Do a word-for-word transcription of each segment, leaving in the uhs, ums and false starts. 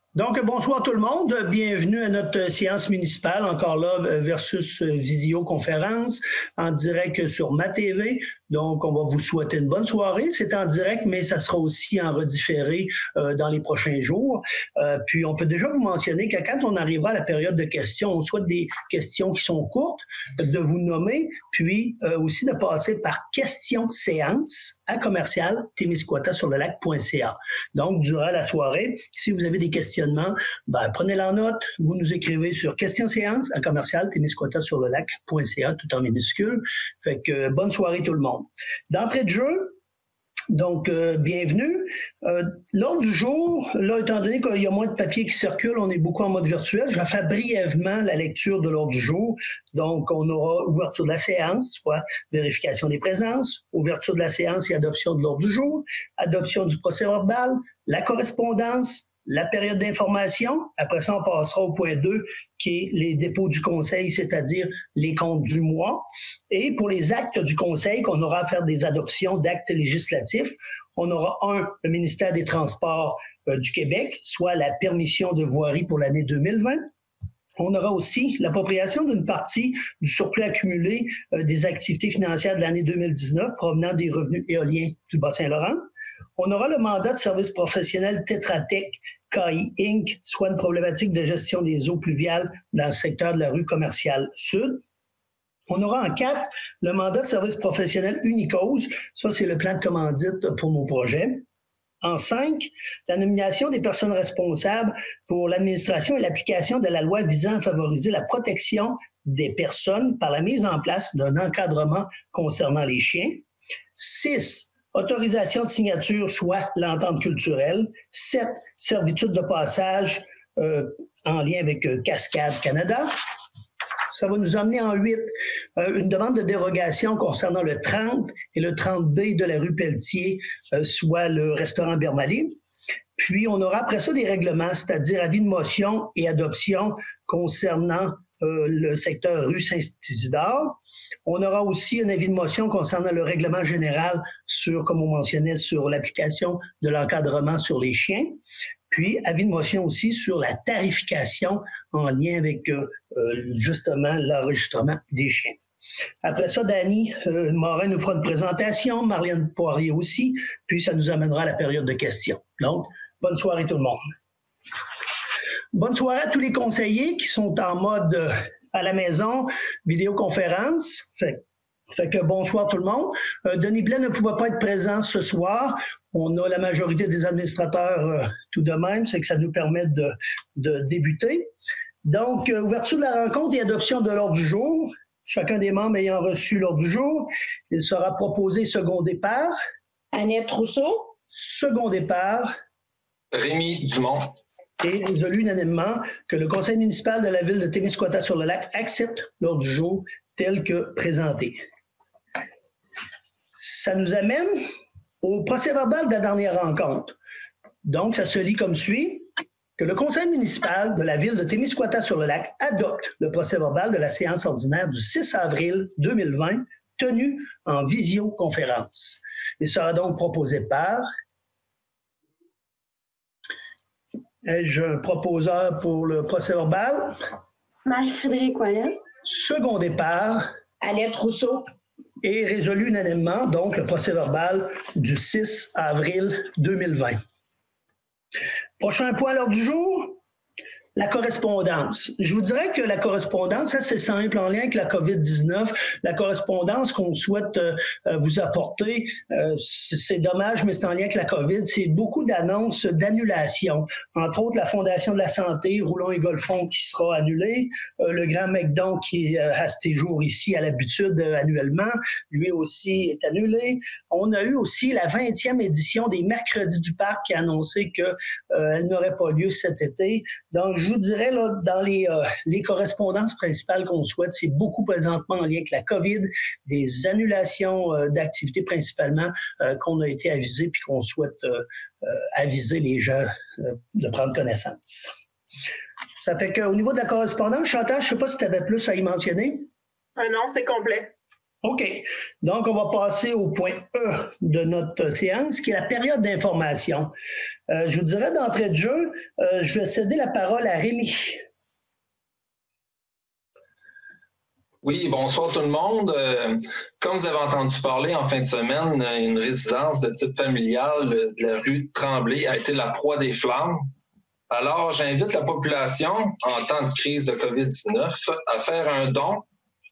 Donc, bonsoir tout le monde. Bienvenue à notre séance municipale, encore là, versus visioconférence, en direct sur Ma T V. Donc, on va vous souhaiter une bonne soirée. C'est en direct, mais ça sera aussi en redifféré euh, dans les prochains jours. Euh, puis, on peut déjà vous mentionner que quand on arrivera à la période de questions, on souhaite des questions qui sont courtes, de vous nommer, puis euh, aussi de passer par question séance à commercial témiscouata sur le lac point c a. Donc, durant la soirée, si vous avez des questionnements, ben, prenez-les en note. Vous nous écrivez sur question séance à commercial témiscouata sur le lac point c a, tout en minuscule. Fait que euh, bonne soirée tout le monde. D'entrée de jeu, donc, euh, bienvenue. Euh, L'ordre du jour, là, étant donné qu'il y a moins de papier qui circule, on est beaucoup en mode virtuel. Je vais faire brièvement la lecture de l'ordre du jour. Donc, on aura ouverture de la séance, soit vérification des présences, ouverture de la séance et adoption de l'ordre du jour, adoption du procès-verbal, la correspondance, la période d'information. Après ça, on passera au point deux, qui est les dépôts du conseil, c'est-à-dire les comptes du mois. Et pour les actes du conseil, qu'on aura à faire des adoptions d'actes législatifs, on aura un, le ministère des Transports euh, du Québec, soit la permission de voirie pour l'année deux mille vingt. On aura aussi l'appropriation d'une partie du surplus accumulé euh, des activités financières de l'année deux mille dix-neuf provenant des revenus éoliens du Bas-Saint-Laurent. On aura le mandat de service professionnel Tetra Tech K I Incorporé, soit une problématique de gestion des eaux pluviales dans le secteur de la rue commerciale sud. On aura en quatre le mandat de service professionnel Unicause, ça c'est le plan de commandite pour nos projets. En cinq, la nomination des personnes responsables pour l'administration et l'application de la loi visant à favoriser la protection des personnes par la mise en place d'un encadrement concernant les chiens. six, autorisation de signature, soit l'entente culturelle. sept, servitude de passage euh, en lien avec euh, Cascade Canada. Ça va nous emmener en huit, euh, une demande de dérogation concernant le trente et le trente B de la rue Pelletier, euh, soit le restaurant Bermali. Puis, on aura après ça des règlements, c'est-à-dire avis de motion et adoption concernant euh, le secteur rue Saint-Isidore. On aura aussi un avis de motion concernant le règlement général sur, comme on mentionnait, sur l'application de l'encadrement sur les chiens. Puis, avis de motion aussi sur la tarification en lien avec euh, justement l'enregistrement des chiens. Après ça, Dany euh, Morin nous fera une présentation, Marlène Poirier aussi, puis ça nous amènera à la période de questions. Donc, bonne soirée tout le monde. Bonne soirée à tous les conseillers qui sont en mode euh, à la maison, vidéoconférence. Fait, fait que bonsoir tout le monde. Euh, Denis Blais ne pouvait pas être présent ce soir. On a la majorité des administrateurs euh, tout de même, c'est que ça nous permet de, de débuter. Donc, euh, ouverture de la rencontre et adoption de l'ordre du jour. Chacun des membres ayant reçu l'ordre du jour, il sera proposé secondé par Annette Rousseau. Secondé par Rémi Dumont. Et résolu unanimement que le conseil municipal de la ville de Témiscouata-sur-le-Lac accepte l'ordre du jour tel que présenté. Ça nous amène au procès-verbal de la dernière rencontre. Donc, ça se lit comme suit. Que le conseil municipal de la ville de Témiscouata-sur-le-Lac adopte le procès-verbal de la séance ordinaire du six avril deux mille vingt, tenue en visioconférence. Il sera donc proposé par... Ai-je un proposeur pour le procès-verbal? Marie-Frédérique Ouellet. Secondé par... Annette Rousseau. Et résolu unanimement, donc, le procès-verbal du six avril deux mille vingt. Prochain point à l'ordre du jour, la correspondance. Je vous dirais que la correspondance, ça c'est simple, en lien avec la COVID dix-neuf. La correspondance qu'on souhaite euh, vous apporter, euh, c'est dommage, mais c'est en lien avec la COVID. C'est beaucoup d'annonces d'annulation. Entre autres, la Fondation de la santé, Roulon et Golfon qui sera annulé. Euh, le Grand McDon qui euh, a ses jours ici à l'habitude euh, annuellement, lui aussi est annulé. On a eu aussi la vingtième édition des Mercredis du Parc qui a annoncé qu'elle euh, n'aurait pas lieu cet été. Donc, je vous dirais, là, dans les, euh, les correspondances principales qu'on souhaite, c'est beaucoup présentement en lien avec la COVID, des annulations euh, d'activités principalement euh, qu'on a été avisés puis qu'on souhaite euh, euh, aviser les gens euh, de prendre connaissance. Ça fait qu'au niveau de la correspondance, Chantal, je ne sais pas si tu avais plus à y mentionner. Euh, non, c'est complet. OK. Donc, on va passer au point E de notre séance, qui est la période d'information. Euh, je vous dirais d'entrée de jeu, euh, je vais céder la parole à Rémi. Oui, bonsoir tout le monde. Euh, comme vous avez entendu parler en fin de semaine, une résidence de type familial de la rue Tremblay a été la proie des flammes. Alors, j'invite la population, en temps de crise de COVID dix-neuf, à faire un don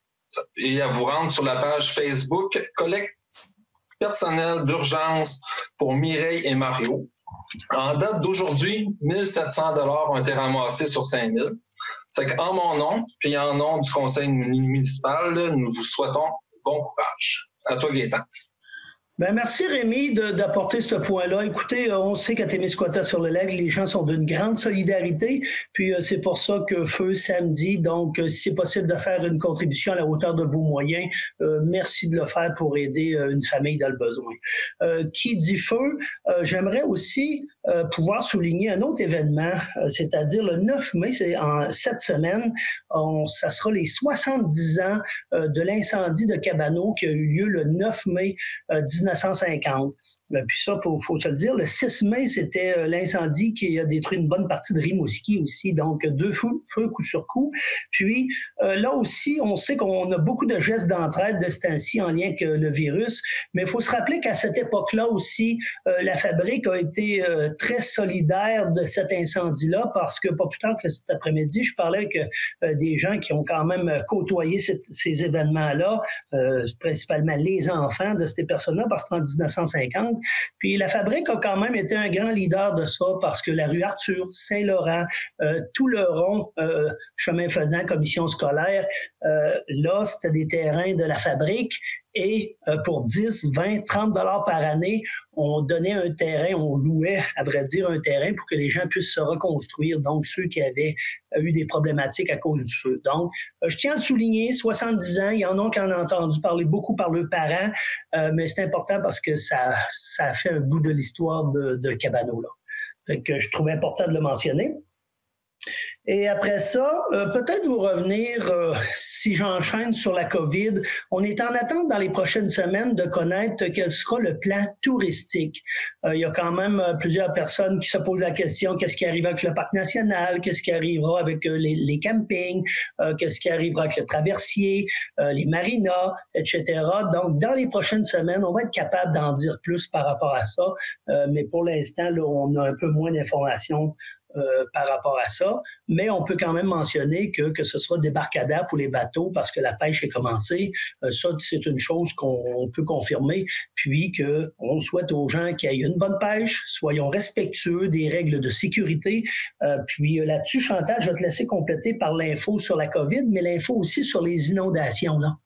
et à vous rendre sur la page Facebook Collecte personnelle d'urgence pour Mireille et Mario. En date d'aujourd'hui, mille sept cents dollars ont été ramassés sur cinq mille. C'est qu'en mon nom, puis en nom du conseil municipal, nous vous souhaitons bon courage. À toi, Gaétan. Bien, merci Rémi d'apporter ce point-là. Écoutez, on sait qu'à Témiscouata-sur-le-Lac, les gens sont d'une grande solidarité, puis euh, c'est pour ça que Feu samedi, donc euh, si c'est possible de faire une contribution à la hauteur de vos moyens, euh, merci de le faire pour aider euh, une famille dans le besoin. Euh, qui dit Feu, euh, j'aimerais aussi euh, pouvoir souligner un autre événement, euh, c'est-à-dire le neuf mai, c'est en cette semaine, on, ça sera les soixante-dix ans euh, de l'incendie de Cabano qui a eu lieu le neuf mai euh, dix-neuf cent cinquante. Puis ça, il faut se le dire, le six mai, c'était l'incendie qui a détruit une bonne partie de Rimouski aussi, donc deux feux, feux coup sur coup. Puis euh, là aussi, on sait qu'on a beaucoup de gestes d'entraide de ce temps-ci en lien avec le virus, mais il faut se rappeler qu'à cette époque-là aussi, euh, la fabrique a été euh, très solidaire de cet incendie-là parce que pas plus tard que cet après-midi, je parlais avec euh, des gens qui ont quand même côtoyé cette, ces événements-là, euh, principalement les enfants de ces personnes-là, parce que c'était en dix-neuf cent cinquante. Puis la fabrique a quand même été un grand leader de ça parce que la rue Arthur, Saint-Laurent, euh, tout le rond, euh, chemin faisant, commission scolaire, euh, là, c'était des terrains de la fabrique. Et euh, pour dix, vingt, trente dollars par année, on donnait un terrain, on louait, à vrai dire, un terrain pour que les gens puissent se reconstruire, donc ceux qui avaient euh, eu des problématiques à cause du feu. Donc, euh, je tiens à le souligner, soixante-dix ans, il y en a qui en ont entendu parler beaucoup par leurs parents, euh, mais c'est important parce que ça, ça a fait un bout de l'histoire de, de Cabano, là. Fait que je trouvais important de le mentionner. Et après ça, euh, peut-être vous revenir, euh, si j'enchaîne sur la COVID, on est en attente dans les prochaines semaines de connaître quel sera le plan touristique. Euh, il y a quand même euh, plusieurs personnes qui se posent la question, qu'est-ce qui arrive avec le parc national, qu'est-ce qui arrivera avec euh, les, les campings, euh, qu'est-ce qui arrivera avec le traversier, euh, les marinas, et cetera. Donc, dans les prochaines semaines, on va être capable d'en dire plus par rapport à ça, euh, mais pour l'instant, là, on a un peu moins d'informations Euh, par rapport à ça, mais on peut quand même mentionner que, que ce sera débarcadère pour les bateaux parce que la pêche est commencée. Euh, ça, c'est une chose qu'on peut confirmer, puis qu'on souhaite aux gens qu'il y ait une bonne pêche, soyons respectueux des règles de sécurité. Euh, puis là-dessus, Chantal, je vais te laisser compléter par l'info sur la COVID, mais l'info aussi sur les inondations, là.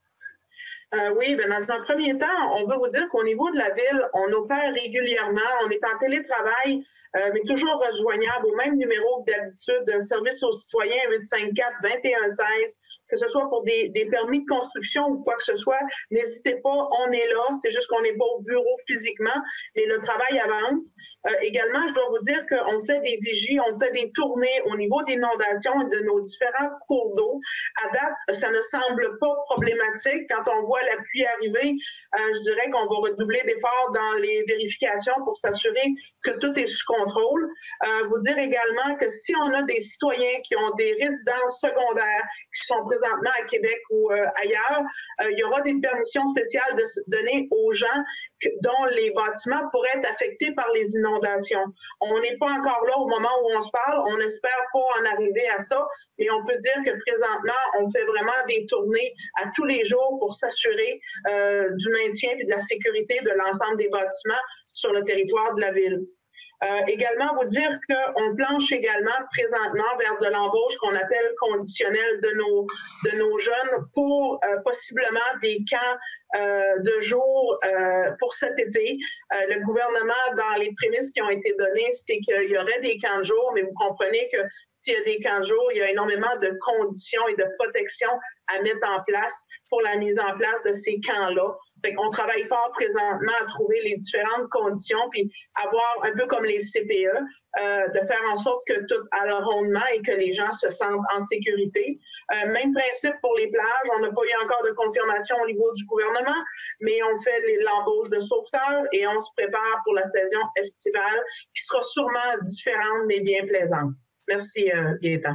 Euh, oui, bien, dans un premier temps, on veut vous dire qu'au niveau de la ville, on opère régulièrement, on est en télétravail, euh, mais toujours rejoignable au même numéro que d'habitude, service aux citoyens huit cinq quatre, vingt et un seize, que ce soit pour des, des permis de construction ou quoi que ce soit, n'hésitez pas, on est là, c'est juste qu'on n'est pas au bureau physiquement, mais le travail avance. Euh, également, je dois vous dire qu'on fait des vigies, on fait des tournées au niveau d'inondation et de nos différents cours d'eau. À date, ça ne semble pas problématique. Quand on voit la pluie arriver, euh, je dirais qu'on va redoubler d'efforts dans les vérifications pour s'assurer que tout est sous contrôle. Euh, vous dire également que si on a des citoyens qui ont des résidences secondaires qui sont présentement à Québec ou euh, ailleurs, euh, il y aura des permissions spéciales de donner aux gens que, dont les bâtiments pourraient être affectés par les inondations. On n'est pas encore là au moment où on se parle, on n'espère pas en arriver à ça, mais on peut dire que présentement, on fait vraiment des tournées à tous les jours pour s'assurer euh, du maintien et de la sécurité de l'ensemble des bâtiments sur le territoire de la ville. Euh, également, vous dire qu'on planche également présentement vers de l'embauche qu'on appelle conditionnelle de nos, de nos jeunes pour euh, possiblement des camps euh, de jour euh, pour cet été. Euh, le gouvernement, dans les prémices qui ont été données, c'est qu'il y aurait des camps de jour, mais vous comprenez que s'il y a des camps de jour, il y a énormément de conditions et de protection à mettre en place pour la mise en place de ces camps-là. Fait qu'on travaille fort présentement à trouver les différentes conditions, puis avoir un peu comme les C P E, euh, de faire en sorte que tout a le rondement et que les gens se sentent en sécurité. Euh, même principe pour les plages. On n'a pas eu encore de confirmation au niveau du gouvernement, mais on fait l'embauche de sauveteurs et on se prépare pour la saison estivale qui sera sûrement différente mais bien plaisante. Merci, euh, Gaëtan.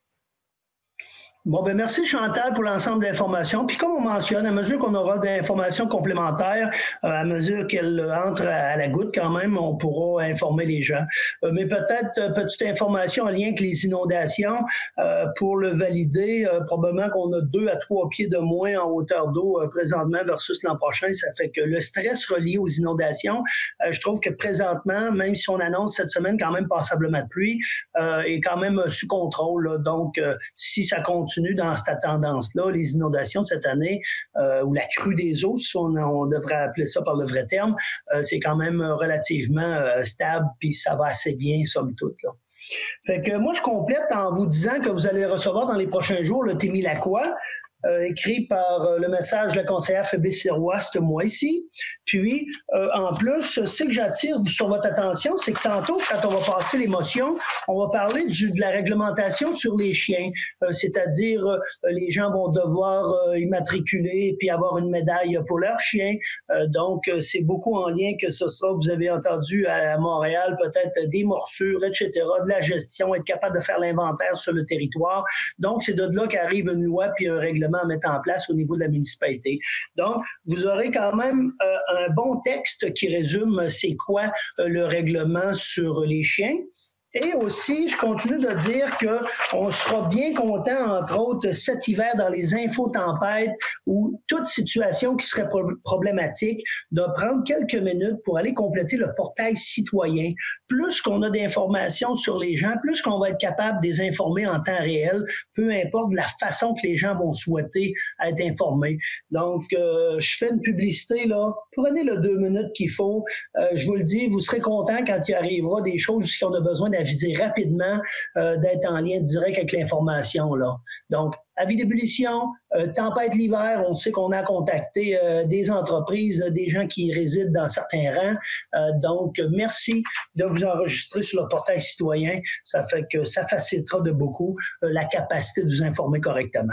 Bon, ben merci Chantal pour l'ensemble d'informations. Puis comme on mentionne, à mesure qu'on aura d'informations complémentaires, euh, à mesure qu'elles entrent à, à la goutte quand même, on pourra informer les gens. Euh, mais peut-être euh, petite information en lien avec les inondations, euh, pour le valider, euh, probablement qu'on a deux à trois pieds de moins en hauteur d'eau euh, présentement versus l'an prochain. Ça fait que le stress relié aux inondations, euh, je trouve que présentement, même si on annonce cette semaine quand même passablement de pluie, euh, est quand même sous contrôle. Là. Donc, euh, si ça continue dans cette tendance-là, les inondations cette année, euh, ou la crue des eaux, si on, on devrait appeler ça par le vrai terme, euh, c'est quand même relativement euh, stable, puis ça va assez bien, somme toute. Là. Fait que moi, je complète en vous disant que vous allez recevoir dans les prochains jours le Témilacqua, Euh, écrit par euh, le message de la conseillère Phébé Sirois ce mois-ci. Puis, euh, en plus, ce que j'attire sur votre attention, c'est que tantôt, quand on va passer l'émotion, on va parler du, de la réglementation sur les chiens, euh, c'est-à-dire euh, les gens vont devoir euh, immatriculer puis avoir une médaille pour leur chien. Euh, donc, euh, c'est beaucoup en lien que ce sera, vous avez entendu à, à Montréal, peut-être des morsures, et cetera, de la gestion, être capable de faire l'inventaire sur le territoire. Donc, c'est de là qu'arrive une loi puis un règlement à mettre en place au niveau de la municipalité. Donc, vous aurez quand même euh, un bon texte qui résume c'est quoi euh, le règlement sur les chiens. Et aussi, je continue de dire qu'on sera bien content, entre autres, cet hiver dans les infotempêtes ou toute situation qui serait pro- problématique, de prendre quelques minutes pour aller compléter le portail citoyen. Plus qu'on a d'informations sur les gens, plus qu'on va être capable de les informer en temps réel, peu importe la façon que les gens vont souhaiter être informés. Donc, euh, je fais une publicité, là. Prenez le deux minutes qu'il faut. Euh, je vous le dis, vous serez content quand il arrivera des choses qu'on a besoin d'aviser rapidement, euh, d'être en lien direct avec l'information, là. Donc, avis d'ébullition, euh, tempête l'hiver, on sait qu'on a contacté euh, des entreprises, des gens qui résident dans certains rangs. Euh, donc, merci de vous enregistrer sur le portail citoyen. Ça fait que ça facilitera de beaucoup euh, la capacité de vous informer correctement.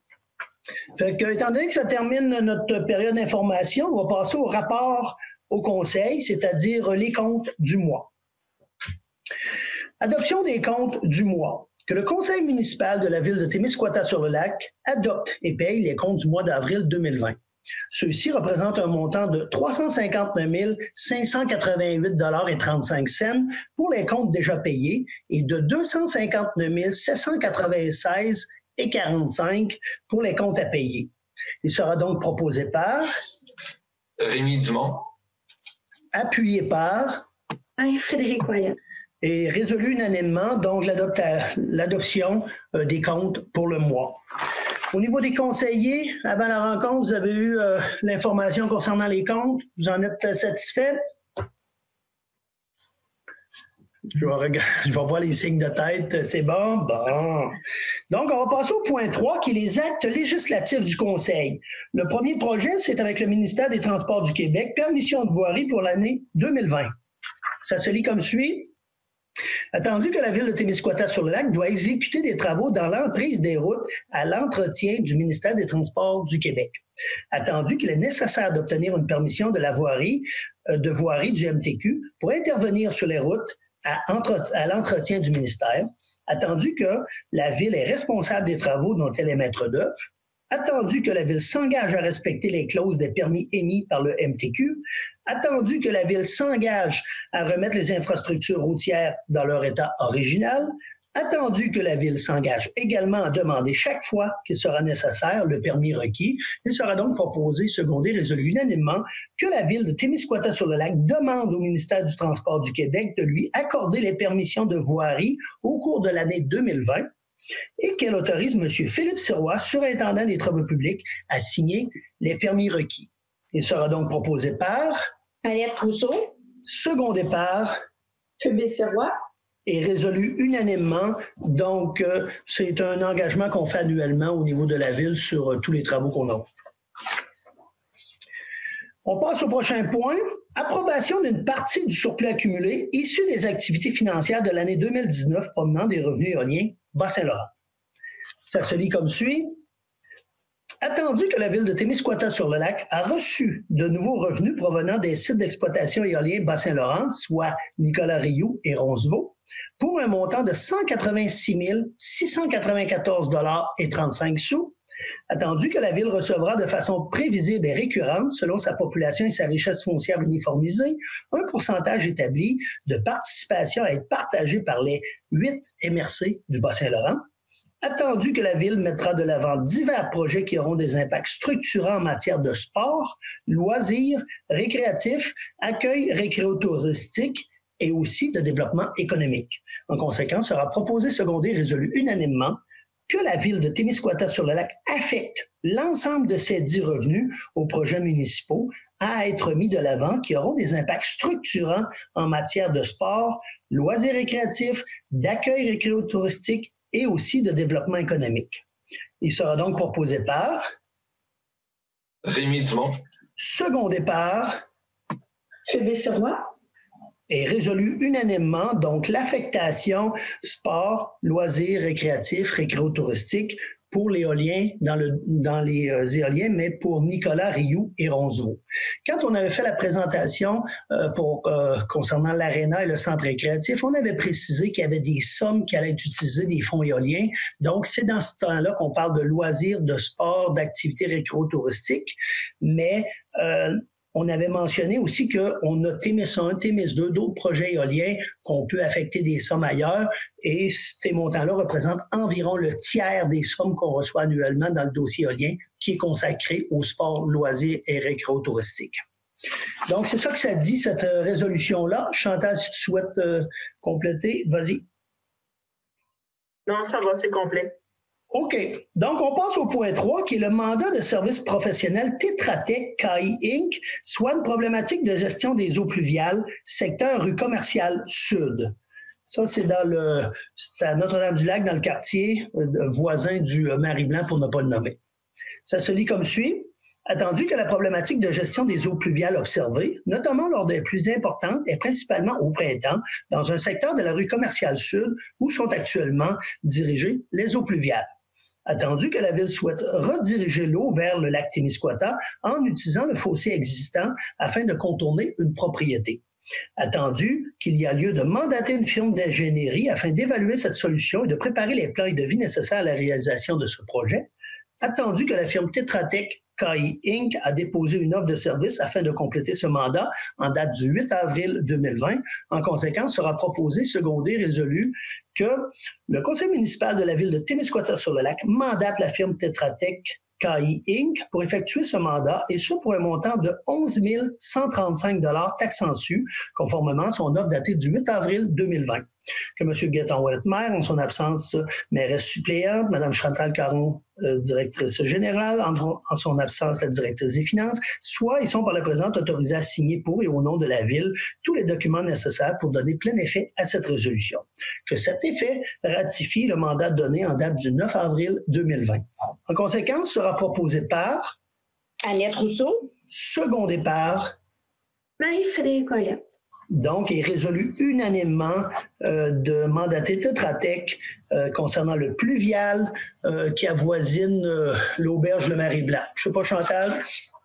Fait que, étant donné que ça termine notre période d'information, on va passer au rapport au conseil, c'est-à-dire les comptes du mois. Adoption des comptes du mois. Que le conseil municipal de la ville de Témiscouata-sur-le-Lac adopte et paye les comptes du mois d'avril deux mille vingt. Ceux-ci représentent un montant de trois cent cinquante-neuf mille cinq cent quatre-vingt-huit dollars et trente-cinq cents pour les comptes déjà payés et de deux cent cinquante-neuf mille sept cent quatre-vingt-seize et quarante-cinq pour les comptes à payer. Il sera donc proposé par Rémi Dumont. Appuyé par Anne-Frédérique Ouellet. Et résolu unanimement, donc l'adoption euh, des comptes pour le mois. Au niveau des conseillers, avant la rencontre, vous avez eu euh, l'information concernant les comptes. Vous en êtes euh, satisfait? Je vais, regarder, je vais voir les signes de tête. C'est bon? Bon. Donc, on va passer au point trois, qui est les actes législatifs du Conseil. Le premier projet, c'est avec le ministère des Transports du Québec, permission de voirie pour l'année deux mille vingt. Ça se lit comme suit. Attendu que la ville de Témiscouata-sur-le-Lac doit exécuter des travaux dans l'emprise des routes à l'entretien du ministère des Transports du Québec. Attendu qu'il est nécessaire d'obtenir une permission de la voirie, euh, de voirie du M T Q pour intervenir sur les routes à, entre, à l'entretien du ministère. Attendu que la ville est responsable des travaux dont elle est maître d'œuvre. Attendu que la ville s'engage à respecter les clauses des permis émis par le M T Q, attendu que la ville s'engage à remettre les infrastructures routières dans leur état original, attendu que la ville s'engage également à demander chaque fois qu'il sera nécessaire le permis requis, il sera donc proposé, secondé, résolu unanimement que la ville de Témiscouata-sur-le-Lac demande au ministère du Transport du Québec de lui accorder les permissions de voirie au cours de l'année deux mille vingt, et qu'elle autorise M. Philippe Sirois, surintendant des travaux publics, à signer les permis requis. Il sera donc proposé par Annette Rousseau. Secondé par Phébé Sirois. Et résolu unanimement. Donc, euh, c'est un engagement qu'on fait annuellement au niveau de la ville sur euh, tous les travaux qu'on a. On passe au prochain point. Approbation d'une partie du surplus accumulé issu des activités financières de l'année deux mille dix-neuf provenant des revenus éoliens Bas-Saint-Laurent. Ça se lit comme suit. Attendu que la ville de Témiscouata-sur-le-Lac a reçu de nouveaux revenus provenant des sites d'exploitation éoliens Bas-Saint-Laurent, soit Nicolas-Rioux et Roncevaux, pour un montant de cent quatre-vingt-six mille six cent quatre-vingt-quatorze dollars et trente-cinq sous, attendu que la Ville recevra de façon prévisible et récurrente, selon sa population et sa richesse foncière uniformisée, un pourcentage établi de participation à être partagé par les huit M R C du Bas-Saint-Laurent, attendu que la Ville mettra de l'avant divers projets qui auront des impacts structurants en matière de sport, loisirs, récréatifs, accueil récréotouristique et aussi de développement économique. En conséquence, sera proposé, secondé et résolu unanimement que la Ville de Témiscouata-sur-le-Lac affecte l'ensemble de ces dix revenus aux projets municipaux à être mis de l'avant qui auront des impacts structurants en matière de sport, loisirs récréatifs, d'accueil récréotouristique et aussi de développement économique. Il sera donc proposé par Rémi Dumont. Secondé par Phébé Sirois. Et résolu unanimement, donc l'affectation sport, loisirs récréatifs, récréotouristique pour l'éolien, dans, le, dans les euh, éoliens, mais pour Nicolas, Rioux et Roncevaux. Quand on avait fait la présentation euh, pour, euh, concernant l'aréna et le centre récréatif, on avait précisé qu'il y avait des sommes qui allaient être utilisées des fonds éoliens. Donc, c'est dans ce temps-là qu'on parle de loisirs, de sport, d'activités récréotouristiques, mais euh, on avait mentionné aussi qu'on a T M I S un, T M I S deux, d'autres projets éoliens qu'on peut affecter des sommes ailleurs et ces montants-là représentent environ le tiers des sommes qu'on reçoit annuellement dans le dossier éolien qui est consacré au sport, loisirs et récréotouristique. Donc, c'est ça que ça dit, cette résolution-là. Chantal, si tu souhaites euh, compléter, vas-y. Non, ça va, c'est complet. OK. Donc, on passe au point trois, qui est le mandat de service professionnel Tetra Tech K I Incorporated, soit une problématique de gestion des eaux pluviales, secteur rue commerciale sud. Ça, c'est dans le, c'est à Notre-Dame-du-Lac, dans le quartier euh, voisin du euh, Marie-Blanc, pour ne pas le nommer. Ça se lit comme suit. Attendu que la problématique de gestion des eaux pluviales observée, notamment lors des pluies importantes, est principalement au printemps, dans un secteur de la rue commerciale sud, où sont actuellement dirigées les eaux pluviales. Attendu que la Ville souhaite rediriger l'eau vers le lac Témiscouata en utilisant le fossé existant afin de contourner une propriété. Attendu qu'il y a lieu de mandater une firme d'ingénierie afin d'évaluer cette solution et de préparer les plans et devis nécessaires à la réalisation de ce projet. Attendu que la firme Tetra Tech K I Incorporated a déposé une offre de service afin de compléter ce mandat en date du huit avril deux mille vingt. En conséquence, sera proposé, secondé, résolu que le conseil municipal de la ville de Témiscouata-sur-le-Lac mandate la firme Tetra Tech K I Incorporated pour effectuer ce mandat et ce pour un montant de onze mille cent trente-cinq dollars taxes en su, conformément à son offre datée du huit avril deux mille vingt. Que M. Gaétan Ouellet-Maire, en son absence, mairesse suppléante, Mme Chantal Caron, euh, directrice générale, en, en son absence, la directrice des finances, soit ils sont par la présente autorisés à signer pour et au nom de la Ville tous les documents nécessaires pour donner plein effet à cette résolution. Que cet effet ratifie le mandat donné en date du neuf avril deux mille vingt. En conséquence, sera proposé par Annette Rousseau. Secondé par Marie-Frédérique Ouellet. Donc, est résolu unanimement euh, de mandater Tetra Tech euh, concernant le pluvial euh, qui avoisine euh, l'auberge Le Marie-Blanc. Je ne sais pas, Chantal?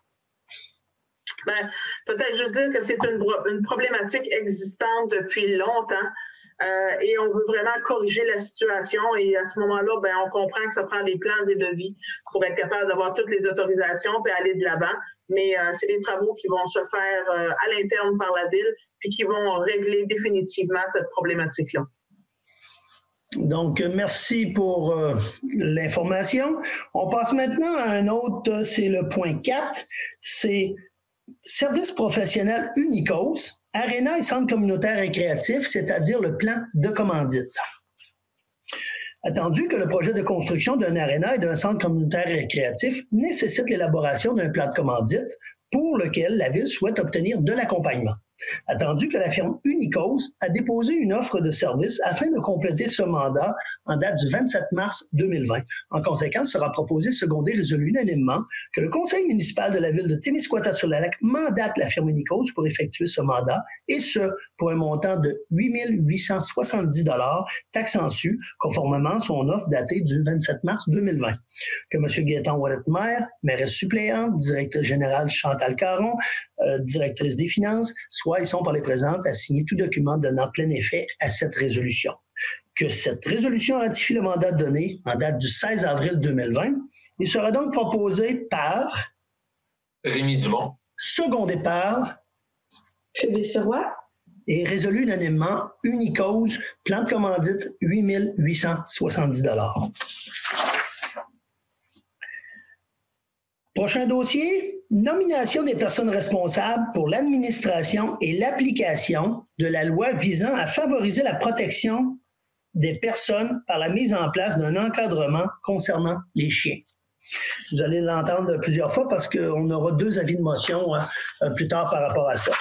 Ben, peut-être juste dire que c'est une, une problématique existante depuis longtemps euh, et on veut vraiment corriger la situation et à ce moment-là, ben, on comprend que ça prend des plans et devis pour être capable d'avoir toutes les autorisations et aller de l'avant. Mais euh, c'est des travaux qui vont se faire euh, à l'interne par la Ville puis qui vont régler définitivement cette problématique-là. Donc, merci pour euh, l'information. On passe maintenant à un autre, c'est le point quatre, c'est service professionnel Unicos, Aréna et centre communautaire récréatif, c'est-à-dire le plan de commandite. Attendu que le projet de construction d'un aréna et d'un centre communautaire récréatif nécessite l'élaboration d'un plan de commandite pour lequel la Ville souhaite obtenir de l'accompagnement. Attendu que la firme Unicos a déposé une offre de service afin de compléter ce mandat en date du vingt-sept mars deux mille vingt. En conséquence, sera proposé, secondé, résolu unanimement que le conseil municipal de la ville de Témiscouata-sur-le-Lac mandate la firme Unicos pour effectuer ce mandat, et ce, pour un montant de huit mille huit cent soixante-dix dollars, taxes en su, conformément à son offre datée du vingt-sept mars deux mille vingt. Que M. Gaétan Ouellet-Maire, mairesse suppléante, directrice générale Chantal Caron, euh, directrice des finances, soit ils sont par les présentes à signer tout document donnant plein effet à cette résolution. Que cette résolution ratifie le mandat donné en date du seize avril deux mille vingt. Il sera donc proposé par Rémi Dumont. Secondé par Phoebe Sirois. Et résolu unanimement Unicos, plan de commandite huit mille huit cent soixante-dix dollars. Prochain dossier, nomination des personnes responsables pour l'administration et l'application de la loi visant à favoriser la protection des personnes par la mise en place d'un encadrement concernant les chiens. Vous allez l'entendre plusieurs fois parce qu'on aura deux avis de motion euh, plus tard par rapport à ça.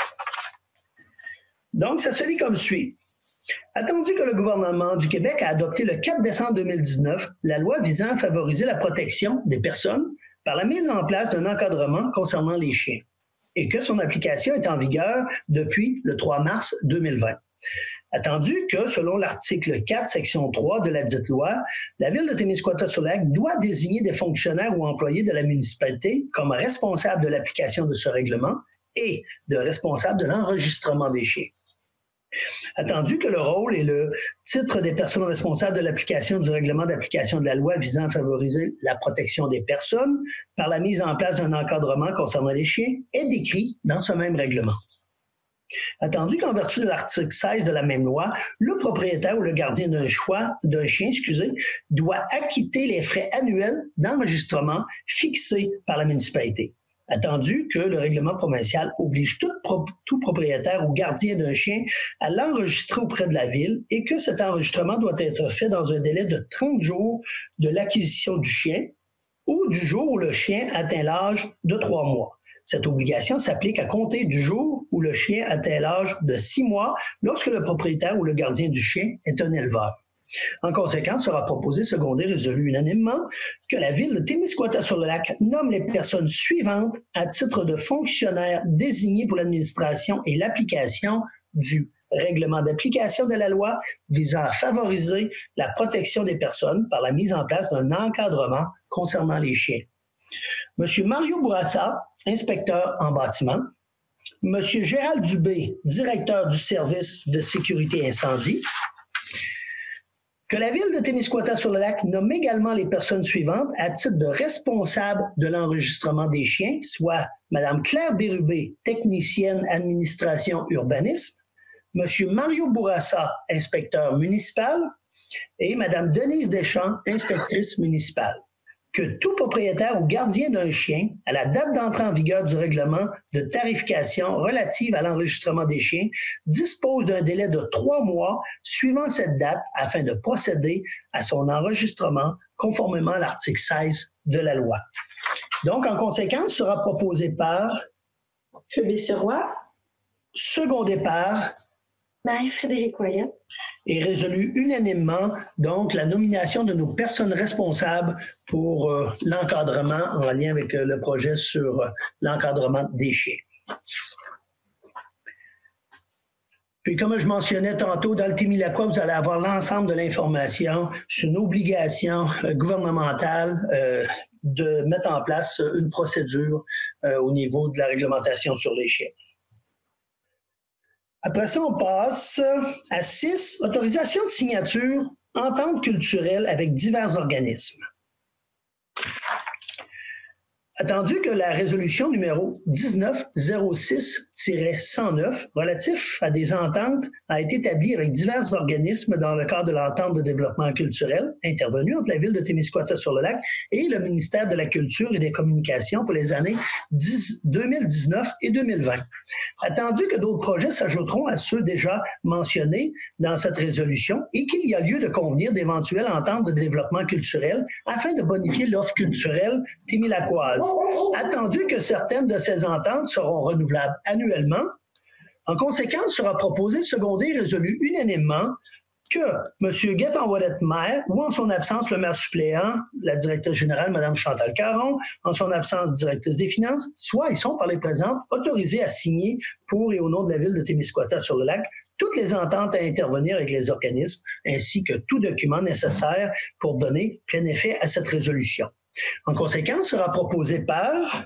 Donc, ça se lit comme suit. Attendu que le gouvernement du Québec a adopté le quatre décembre deux mille dix-neuf la loi visant à favoriser la protection des personnes par la mise en place d'un encadrement concernant les chiens, et que son application est en vigueur depuis le trois mars deux mille vingt. Attendu que, selon l'article quatre, section trois de la dite loi, la Ville de Témiscouata-sur-le-Lac doit désigner des fonctionnaires ou employés de la municipalité comme responsables de l'application de ce règlement et de responsables de l'enregistrement des chiens. Attendu que le rôle et le titre des personnes responsables de l'application du règlement d'application de la loi visant à favoriser la protection des personnes par la mise en place d'un encadrement concernant les chiens est décrit dans ce même règlement. Attendu qu'en vertu de l'article seize de la même loi, le propriétaire ou le gardien d'un choix, d'un chien, excusez, doit acquitter les frais annuels d'enregistrement fixés par la municipalité. Attendu que le règlement provincial oblige tout, pro, tout propriétaire ou gardien d'un chien à l'enregistrer auprès de la ville et que cet enregistrement doit être fait dans un délai de trente jours de l'acquisition du chien ou du jour où le chien atteint l'âge de trois mois. Cette obligation s'applique à compter du jour où le chien atteint l'âge de six mois lorsque le propriétaire ou le gardien du chien est un éleveur. En conséquence, sera proposé, secondé, résolu unanimement que la Ville de Témiscouata-sur-le-Lac nomme les personnes suivantes à titre de fonctionnaires désignés pour l'administration et l'application du règlement d'application de la loi visant à favoriser la protection des personnes par la mise en place d'un encadrement concernant les chiens. Monsieur Mario Bourassa, inspecteur en bâtiment. Monsieur Gérald Dubé, directeur du service de sécurité incendie. Que la Ville de Témiscouata-sur-le-Lac nomme également les personnes suivantes à titre de responsables de l'enregistrement des chiens, soit Mme Claire Bérubé, technicienne administration urbanisme, M. Mario Bourassa, inspecteur municipal, et Mme Denise Deschamps, inspectrice municipale. Que tout propriétaire ou gardien d'un chien, à la date d'entrée en vigueur du règlement de tarification relative à l'enregistrement des chiens, dispose d'un délai de trois mois suivant cette date afin de procéder à son enregistrement conformément à l'article seize de la loi. Donc, en conséquence, sera proposé par Phoebe Sirois. Secondé par Marie-Frédérique Ouellet. Et résolu unanimement, donc, la nomination de nos personnes responsables pour euh, l'encadrement en lien avec euh, le projet sur euh, l'encadrement des chiens. Puis, comme je mentionnais tantôt, dans le Témilaquois, vous allez avoir l'ensemble de l'information sur une obligation euh, gouvernementale euh, de mettre en place une procédure euh, au niveau de la réglementation sur les chiens. Après ça, on passe à six, autorisation de signature, entente culturelle avec divers organismes. Attendu que la résolution numéro dix-neuf zéro six cent neuf relatif à des ententes a été établie avec divers organismes dans le cadre de l'entente de développement culturel intervenue entre la Ville de Témiscouata-sur-le-Lac et le ministère de la Culture et des Communications pour les années deux mille dix-neuf et deux mille vingt. Attendu que d'autres projets s'ajouteront à ceux déjà mentionnés dans cette résolution et qu'il y a lieu de convenir d'éventuelles ententes de développement culturel afin de bonifier l'offre culturelle témilaquoise. Attendu que certaines de ces ententes seront renouvelables annuellement, En conséquence, sera proposé, secondé et résolu unanimement que M. Guetton-Ouellette-Maire, ou en son absence, le maire suppléant, la directrice générale, Mme Chantal Caron, en son absence, directrice des finances, soit, ils sont par les présentes, autorisés à signer pour et au nom de la ville de Témiscouata-sur-le-Lac toutes les ententes à intervenir avec les organismes, ainsi que tout document nécessaire pour donner plein effet à cette résolution. En conséquence, sera proposé par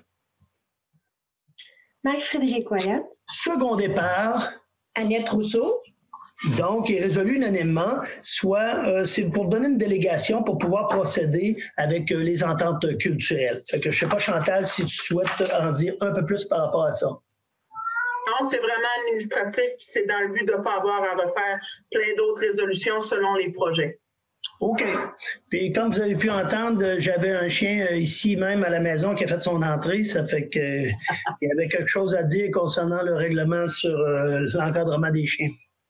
Marie-Frédérique Ouellette. Secondé par Annette Rousseau. Donc, est résolu unanimement, soit euh, c'est pour donner une délégation pour pouvoir procéder avec euh, les ententes culturelles. Fait que je ne sais pas, Chantal, si tu souhaites en dire un peu plus par rapport à ça. Non, c'est vraiment administratif, puis c'est dans le but de ne pas avoir à refaire plein d'autres résolutions selon les projets. OK. Puis comme vous avez pu entendre, j'avais un chien ici même à la maison qui a fait son entrée. Ça fait qu'il y avait quelque chose à dire concernant le règlement sur euh, l'encadrement des chiens.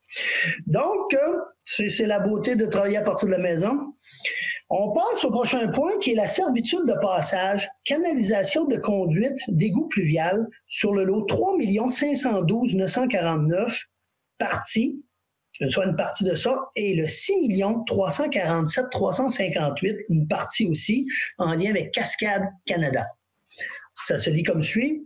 Donc, c'est la beauté de travailler à partir de la maison. On passe au prochain point qui est la servitude de passage, canalisation de conduite d'égout pluvial sur le lot trois millions cinq cent douze mille neuf cent quarante-neuf parties, soit une partie de ça, et le six millions trois cent quarante-sept mille trois cent cinquante-huit, une partie aussi en lien avec Cascade Canada. Ça se lit comme suit.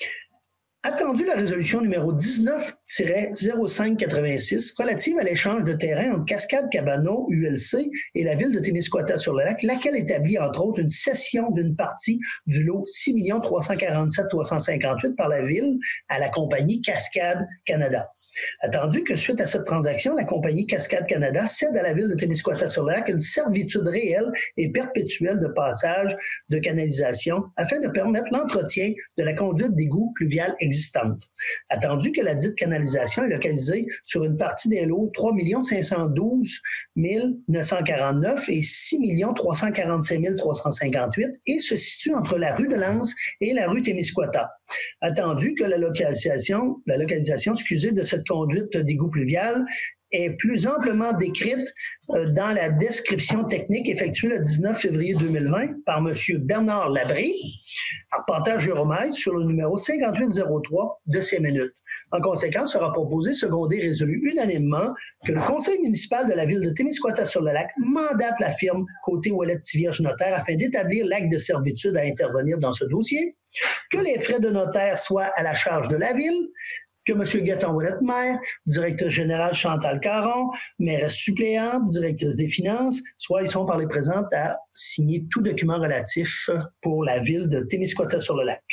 Attendu la résolution numéro dix-neuf zéro cinq quatre-vingt-six relative à l'échange de terrain entre Cascade Cabano, U L C, et la ville de Témiscouata-sur-le-Lac, laquelle établit entre autres une cession d'une partie du lot six millions trois cent quarante-sept mille trois cent cinquante-huit par la ville à la compagnie Cascade Canada. Attendu que suite à cette transaction, la compagnie Cascade Canada cède à la ville de Témiscouata-sur-le-Lac une servitude réelle et perpétuelle de passage de canalisation afin de permettre l'entretien de la conduite d'égout pluvial existante. Attendu que la dite canalisation est localisée sur une partie des lots trois millions cinq cent douze mille neuf cent quarante-neuf et six millions trois cent quarante-cinq mille trois cent cinquante-huit et se situe entre la rue de Lens et la rue Témiscouata. Attendu que la localisation, la localisation excusez, de cette conduite d'égout pluvial est plus amplement décrite euh, dans la description technique effectuée le dix-neuf février deux mille vingt par M. Bernard Labrie, arpenteur géomètre, sur le numéro cinquante-huit zéro trois de ces minutes. En conséquence, sera proposé, secondé et résolu unanimement que le conseil municipal de la ville de Témiscouata-sur-le-Lac mandate la firme Côté Ouellette-Tivierge Notaire afin d'établir l'acte de servitude à intervenir dans ce dossier, que les frais de notaire soient à la charge de la ville, que M. Guetton-Ouellette-Maire, directrice générale Chantal Caron, mairesse suppléante, directrice des finances, soit ils sont par les présentes à signer tout document relatif pour la ville de Témiscouata-sur-le-Lac.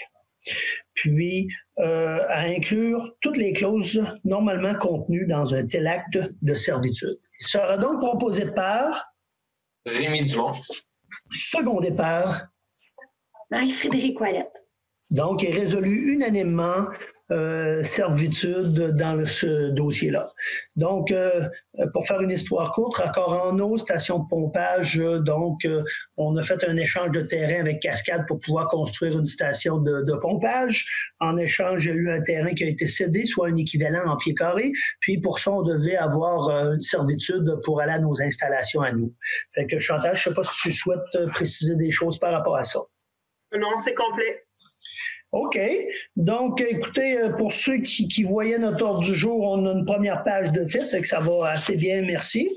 Puis, euh, à inclure toutes les clauses normalement contenues dans un tel acte de servitude. Il sera donc proposé par Rémi Dumont. Secondé par Marie-Frédérique Ouellette. Donc, est résolu unanimement euh, servitude dans le, ce dossier-là. Donc, euh, pour faire une histoire courte, raccord en eau, station de pompage, euh, donc euh, on a fait un échange de terrain avec Cascade pour pouvoir construire une station de, de pompage. En échange, il y a eu un terrain qui a été cédé, soit un équivalent en pieds carrés. Puis pour ça, on devait avoir euh, une servitude pour aller à nos installations à nous. Fait que Chantal, je ne sais pas si tu souhaites préciser des choses par rapport à ça. Non, c'est complet. OK. Donc, écoutez, pour ceux qui, qui voyaient notre ordre du jour, on a une première page de fait, c'est que ça va assez bien, merci.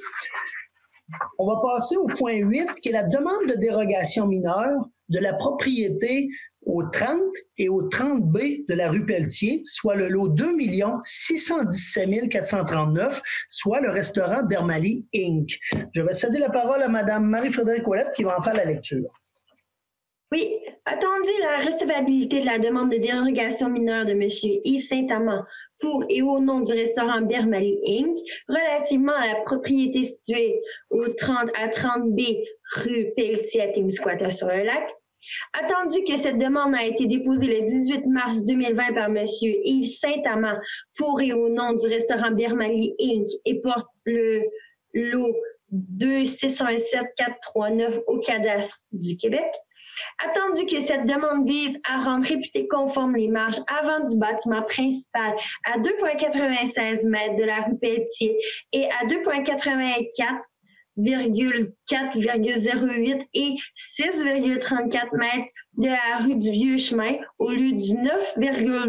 On va passer au point huit, qui est la demande de dérogation mineure de la propriété au trente et au trente B de la rue Pelletier, soit le lot deux millions six cent dix-sept mille quatre cent trente-neuf, soit le restaurant Bermali Incorporé. Je vais céder la parole à Mme Marie-Frédérique Ouellette qui va en faire la lecture. Oui, attendu la recevabilité de la demande de dérogation mineure de M. Yves Saint-Amand pour et au nom du restaurant Bermali Incorporé relativement à la propriété située au trente à trente B rue Pelletier à Témiscouata-sur-le-Lac. Attendu que cette demande a été déposée le dix-huit mars deux mille vingt par M. Yves Saint-Amand pour et au nom du restaurant Bermali Incorporé et porte le lot deux six un sept quatre trois neuf au cadastre du Québec. Attendu que cette demande vise à rendre réputé conforme les marges avant du bâtiment principal à deux virgule quatre-vingt-seize mètres de la rue Pelletier et à deux virgule quatre-vingt-quatre, quatre virgule zéro huit et six virgule trente-quatre mètres de la rue du Vieux Chemin au lieu du neuf virgule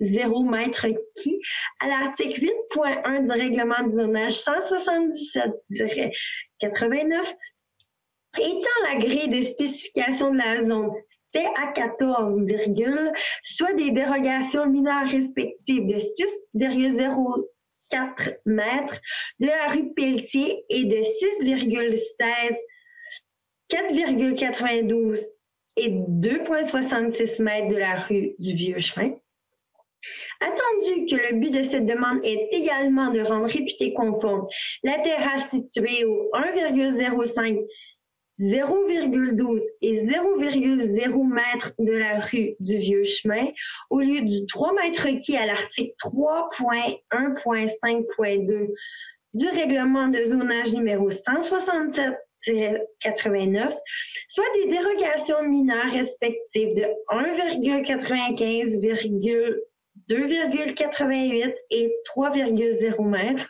zéro mètres requis à l'article huit point un du règlement du zonage cent soixante-dix-sept quatre-vingt-neuf, étant la grille des spécifications de la zone C A quatorze, soit des dérogations mineures respectives de six virgule zéro quatre mètres de la rue Pelletier et de six virgule seize, quatre virgule quatre-vingt-douze et deux virgule soixante-six mètres de la rue du Vieux-Chemin. Attendu que le but de cette demande est également de rendre réputé conforme la terrasse située au un virgule zéro cinq, zéro virgule douze et zéro virgule zéro mètres de la rue du Vieux-Chemin au lieu du trois mètres requis à l'article trois point un point cinq point deux du règlement de zonage numéro cent soixante-sept quatre-vingt-neuf, soit des dérogations mineures respectives de un virgule quatre-vingt-quinze, deux virgule quatre-vingt-huit et trois virgule zéro mètres.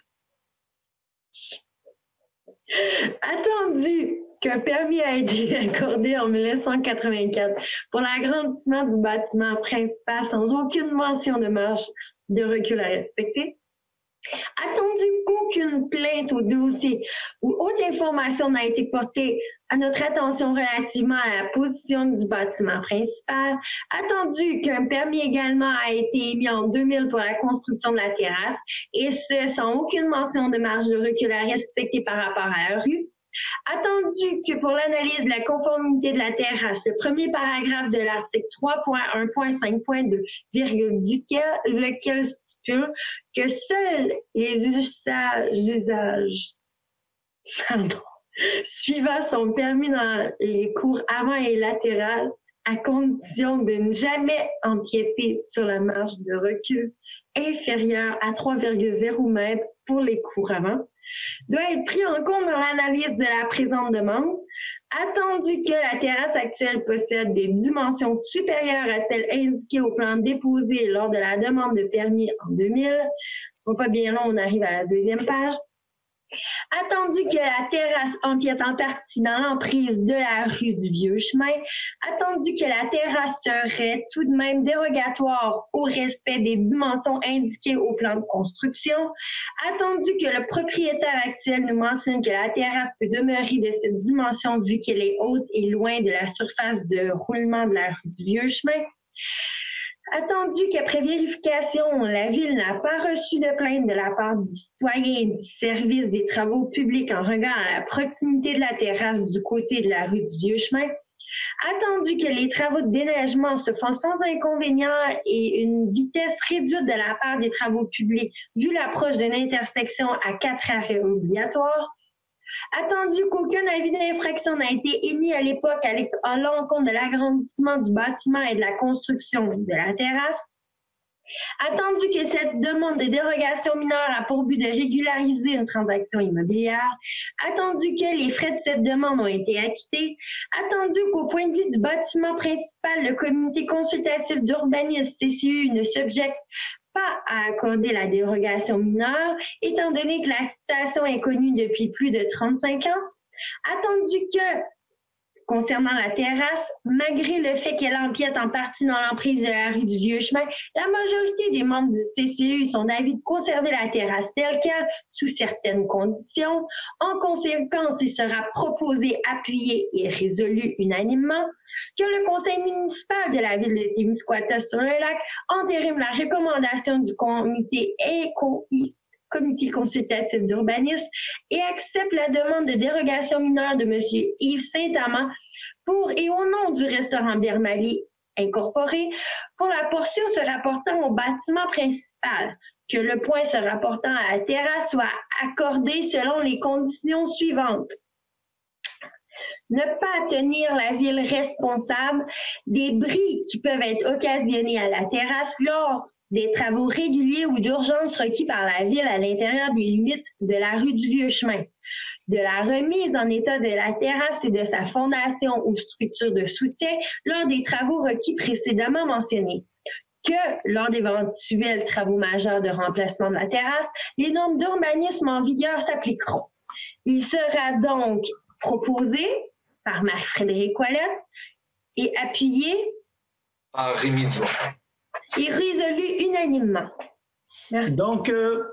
Attendu qu'un permis a été accordé en mille neuf cent quatre-vingt-quatre pour l'agrandissement du bâtiment principal sans aucune mention de marge de recul à respecter. Attendu qu'aucune plainte au dossier ou autre information n'a été portée à notre attention relativement à la position du bâtiment principal. Attendu qu'un permis également a été émis en deux mille pour la construction de la terrasse, et ce, sans aucune mention de marge de recul à respecter par rapport à la rue. Attendu que pour l'analyse de la conformité de la terrasse, le premier paragraphe de l'article trois point un point cinq point deux, duquel lequel stipule que seuls les usages, usages pardon, suivants sont permis dans les cours avant et latérales, à condition de ne jamais empiéter sur la marge de recul inférieure à trois virgule zéro mètres pour les cours avant, doit être pris en compte dans l'analyse de la présente demande, attendu que la terrasse actuelle possède des dimensions supérieures à celles indiquées au plan déposé lors de la demande de permis en deux mille. Ce n'est pas bien long, on arrive à la deuxième page. Attendu que la terrasse empiète en partie dans l'emprise de la rue du Vieux-Chemin, attendu que la terrasse serait tout de même dérogatoire au respect des dimensions indiquées au plan de construction, attendu que le propriétaire actuel nous mentionne que la terrasse peut demeurer de cette dimension vu qu'elle est haute et loin de la surface de roulement de la rue du Vieux-Chemin, attendu qu'après vérification, la Ville n'a pas reçu de plainte de la part du citoyen du service des travaux publics en regard à la proximité de la terrasse du côté de la rue du Vieux-Chemin, attendu que les travaux de déneigement se font sans inconvénient et une vitesse réduite de la part des travaux publics vu l'approche d'une intersection à quatre arrêts obligatoires, attendu qu'aucun avis d'infraction n'a été émis à l'époque à l'encontre de l'agrandissement du bâtiment et de la construction de la terrasse, attendu que cette demande de dérogation mineure a pour but de régulariser une transaction immobilière, attendu que les frais de cette demande ont été acquittés, attendu qu'au point de vue du bâtiment principal, le comité consultatif d'urbanisme C C U ne s'objecte pas à accorder la dérogation mineure, étant donné que la situation est connue depuis plus de trente-cinq ans, attendu que, concernant la terrasse, malgré le fait qu'elle empiète en partie dans l'emprise de la rue du Vieux-Chemin, la majorité des membres du C C U sont d'avis de conserver la terrasse telle qu'elle, sous certaines conditions. En conséquence, il sera proposé, appuyé et résolu unanimement que le conseil municipal de la ville de Témiscouata-sur-le-Lac entérine la recommandation du comité éco comité consultatif d'urbanisme et accepte la demande de dérogation mineure de M. Yves Saint-Amand pour et au nom du restaurant Bermali Incorporé pour la portion se rapportant au bâtiment principal, que le point se rapportant à la terrasse soit accordé selon les conditions suivantes. Ne pas tenir la ville responsable des bris qui peuvent être occasionnés à la terrasse lors des travaux réguliers ou d'urgence requis par la ville à l'intérieur des limites de la rue du Vieux-Chemin, de la remise en état de la terrasse et de sa fondation ou structure de soutien lors des travaux requis précédemment mentionnés, que lors d'éventuels travaux majeurs de remplacement de la terrasse, les normes d'urbanisme en vigueur s'appliqueront. Il sera donc proposé par Marc-Frédéric Ouellette et appuyé par Rémi Dumont. est résolu unanimement. Merci. Donc, euh,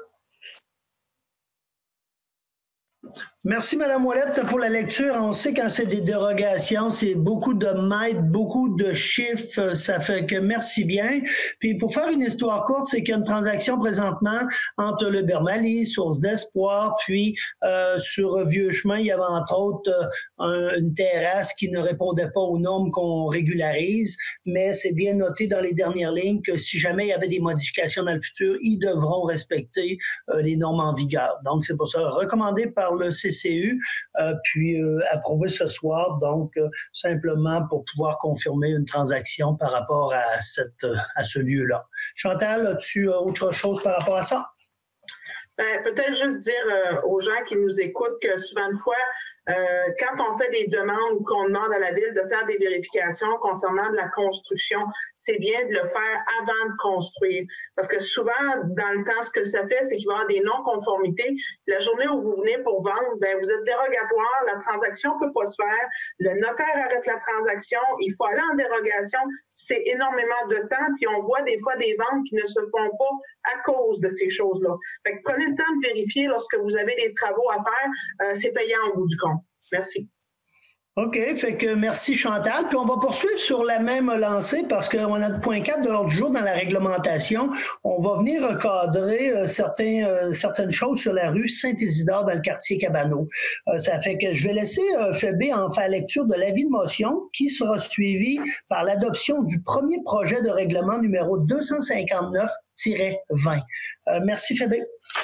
merci, Mme Ouellette, pour la lecture. On sait quand c'est des dérogations, c'est beaucoup de mètres, beaucoup de chiffres. Ça fait que merci bien. Puis pour faire une histoire courte, c'est qu'il y a une transaction présentement entre le Bermali, Source d'Espoir, puis euh, sur Vieux Chemin, il y avait entre autres euh, un, une terrasse qui ne répondait pas aux normes qu'on régularise, mais c'est bien noté dans les dernières lignes que si jamais il y avait des modifications dans le futur, ils devront respecter euh, les normes en vigueur. Donc c'est pour ça recommandé par le C C U, euh, puis euh, approuvé ce soir, donc euh, simplement pour pouvoir confirmer une transaction par rapport à, cette, à ce lieu-là. Chantal, as-tu euh, autre chose par rapport à ça? Ben, peut-être juste dire euh, aux gens qui nous écoutent que souvent une fois, Euh, quand on fait des demandes ou qu'on demande à la Ville de faire des vérifications concernant de la construction, c'est bien de le faire avant de construire. Parce que souvent, dans le temps, ce que ça fait, c'est qu'il va y avoir des non-conformités. La journée où vous venez pour vendre, ben, vous êtes dérogatoire, la transaction ne peut pas se faire, le notaire arrête la transaction, il faut aller en dérogation, c'est énormément de temps, puis on voit des fois des ventes qui ne se font pas à cause de ces choses-là. Fait que prenez le temps de vérifier lorsque vous avez des travaux à faire, euh, c'est payant au bout du compte. Merci. OK, fait que merci Chantal. Puis on va poursuivre sur la même lancée parce qu'on a le point quatre de l'ordre du jour dans la réglementation. On va venir recadrer euh, certains, euh, certaines choses sur la rue Saint-Isidore dans le quartier Cabano. Euh, ça fait que je vais laisser euh, Phébé en faire lecture de l'avis de motion qui sera suivi par l'adoption du premier projet de règlement numéro deux cent cinquante-neuf tiret vingt. Euh, merci Phébé.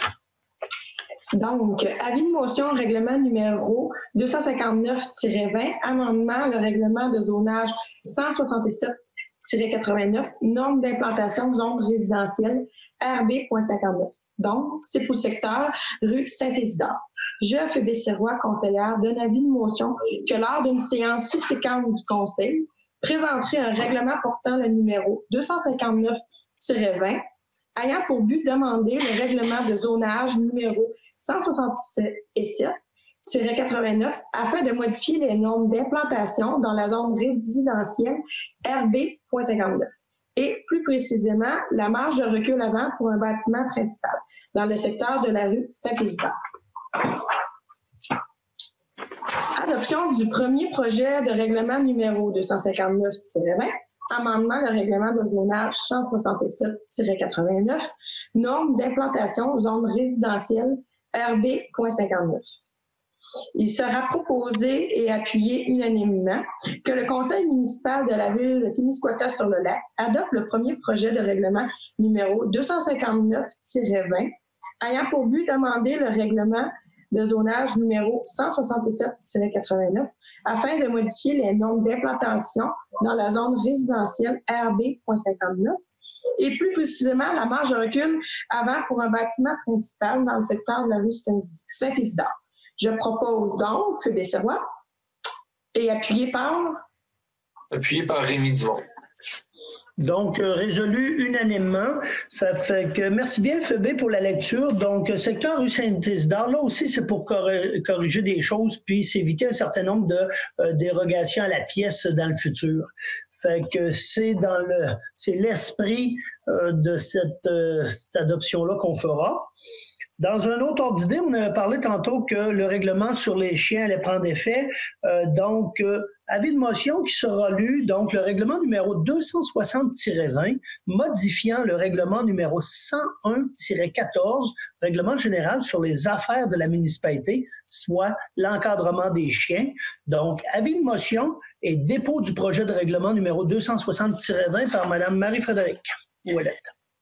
Donc, avis de motion, règlement numéro deux cent cinquante-neuf tiret vingt, amendement, le règlement de zonage cent soixante-sept tiret quatre-vingt-neuf, norme d'implantation zone résidentielle R B point cinquante-neuf. Donc, c'est pour le secteur rue Saint-Isidore. Je, Phébé Sirois, conseillère, donne avis de motion que lors d'une séance subséquente du Conseil, présenterai un règlement portant le numéro deux cent cinquante-neuf tiret vingt, ayant pour but de demander le règlement de zonage numéro cent soixante-sept tiret quatre-vingt-neuf afin de modifier les normes d'implantation dans la zone résidentielle R B point cinquante-neuf et plus précisément la marge de recul avant pour un bâtiment principal dans le secteur de la rue Saint-Isidore. Adoption du premier projet de règlement numéro deux cent cinquante-neuf tiret vingt, amendement le règlement de zonage cent soixante-sept tiret quatre-vingt-neuf, normes d'implantation zone résidentielle R B point cinquante-neuf. Il sera proposé et appuyé unanimement que le Conseil municipal de la ville de Témiscouata-sur-le-Lac adopte le premier projet de règlement numéro deux cent cinquante-neuf tiret vingt, ayant pour but d'amender le règlement de zonage numéro cent soixante-sept tiret quatre-vingt-neuf afin de modifier les normes d'implantation dans la zone résidentielle R B point cinquante-neuf et plus précisément la marge de recul avant pour un bâtiment principal dans le secteur de la rue Saint-Isidore. Je propose donc Phébé Sirois et appuyé par... Appuyé par Rémi Dumont. Donc, euh, résolu unanimement. Ça fait que merci bien, Phébé, pour la lecture. Donc, secteur rue Saint-Isidore, là aussi, c'est pour cor- corriger des choses puis s'éviter un certain nombre de euh, dérogations à la pièce dans le futur. Fait que c'est dans le, c'est l'esprit euh, de cette, euh, cette adoption-là qu'on fera. Dans un autre ordre d'idée, on avait parlé tantôt que le règlement sur les chiens allait prendre effet. Euh, donc, euh, avis de motion qui sera lu, donc le règlement numéro deux cent soixante tiret vingt, modifiant le règlement numéro cent un tiret quatorze, règlement général sur les affaires de la municipalité, soit l'encadrement des chiens. Donc, avis de motion et dépôt du projet de règlement numéro deux cent soixante tiret vingt par Mme Marie-Frédérique Ouellette.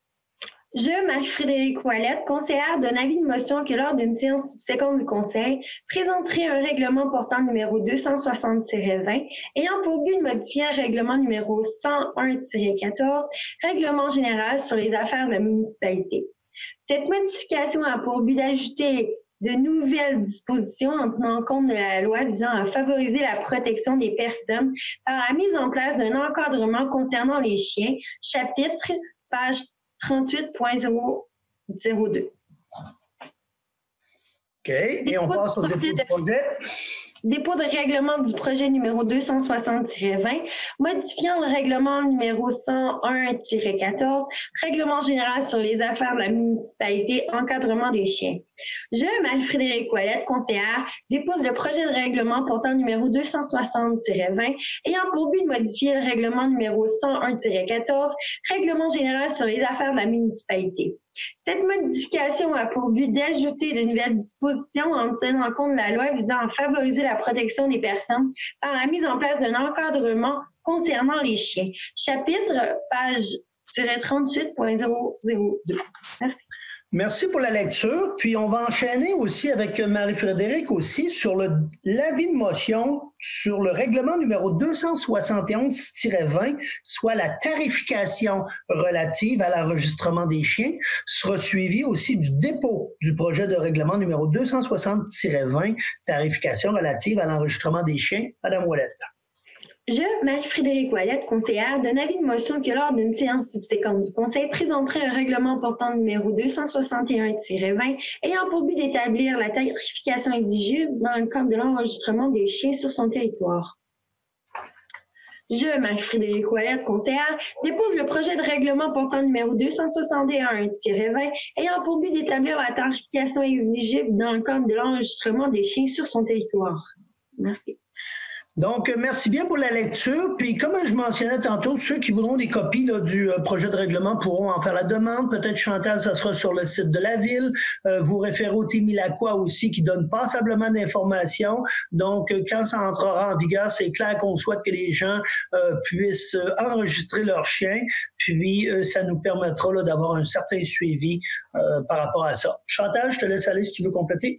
Je, Marie-Frédérique Ouellette, conseillère, donne avis de motion que lors d'une séance subséquente du Conseil, présenterai un règlement portant numéro deux cent soixante tiret vingt, ayant pour but de modifier un règlement numéro cent un tiret quatorze, règlement général sur les affaires de la municipalité. Cette modification a pour but d'ajouter de nouvelles dispositions en tenant compte de la loi visant à favoriser la protection des personnes par la mise en place d'un encadrement concernant les chiens, chapitre, page trente-huit point zéro zéro deux. OK. Et on passe au dépôt du projet. dépôt de règlement du projet numéro deux cent soixante tiret vingt, modifiant le règlement numéro cent un tiret quatorze, règlement général sur les affaires de la municipalité, encadrement des chiens. Je, Marie-Frédérique Ouellette, conseillère, dépose le projet de règlement portant numéro deux cent soixante tiret vingt, ayant pour but de modifier le règlement numéro cent un tiret quatorze, règlement général sur les affaires de la municipalité. Cette modification a pour but d'ajouter de nouvelles dispositions en tenant compte de la loi visant à favoriser la protection des personnes par la mise en place d'un encadrement concernant les chiens. Chapitre, page trente-huit point zéro zéro deux. Merci. Merci pour la lecture. Puis on va enchaîner aussi avec Marie-Frédérique aussi sur le, l'avis de motion sur le règlement numéro deux cent soixante et onze tiret vingt, soit la tarification relative à l'enregistrement des chiens, sera suivi aussi du dépôt du projet de règlement numéro deux cent soixante tiret vingt, tarification relative à l'enregistrement des chiens. Madame Ouellette. Je, Marie-Frédérique Ouellette, conseillère, donne avis de motion que lors d'une séance subséquente du Conseil présenterait un règlement portant numéro deux cent soixante et un tiret vingt ayant pour but d'établir la tarification exigible dans le cadre de l'enregistrement des chiens sur son territoire. Je, Marie-Frédérique Ouellette, conseillère, dépose le projet de règlement portant numéro deux cent soixante et un tiret vingt ayant pour but d'établir la tarification exigible dans le cadre de l'enregistrement des chiens sur son territoire. Merci. Donc, merci bien pour la lecture. Puis, comme je mentionnais tantôt, ceux qui voudront des copies là, du euh, projet de règlement pourront en faire la demande. Peut-être, Chantal, ça sera sur le site de la Ville. Euh, vous référez au Témilacqua aussi, qui donne passablement d'informations. Donc, euh, quand ça entrera en vigueur, c'est clair qu'on souhaite que les gens euh, puissent euh, enregistrer leurs chiens. Puis, euh, ça nous permettra là, d'avoir un certain suivi euh, par rapport à ça. Chantal, je te laisse aller si tu veux compléter.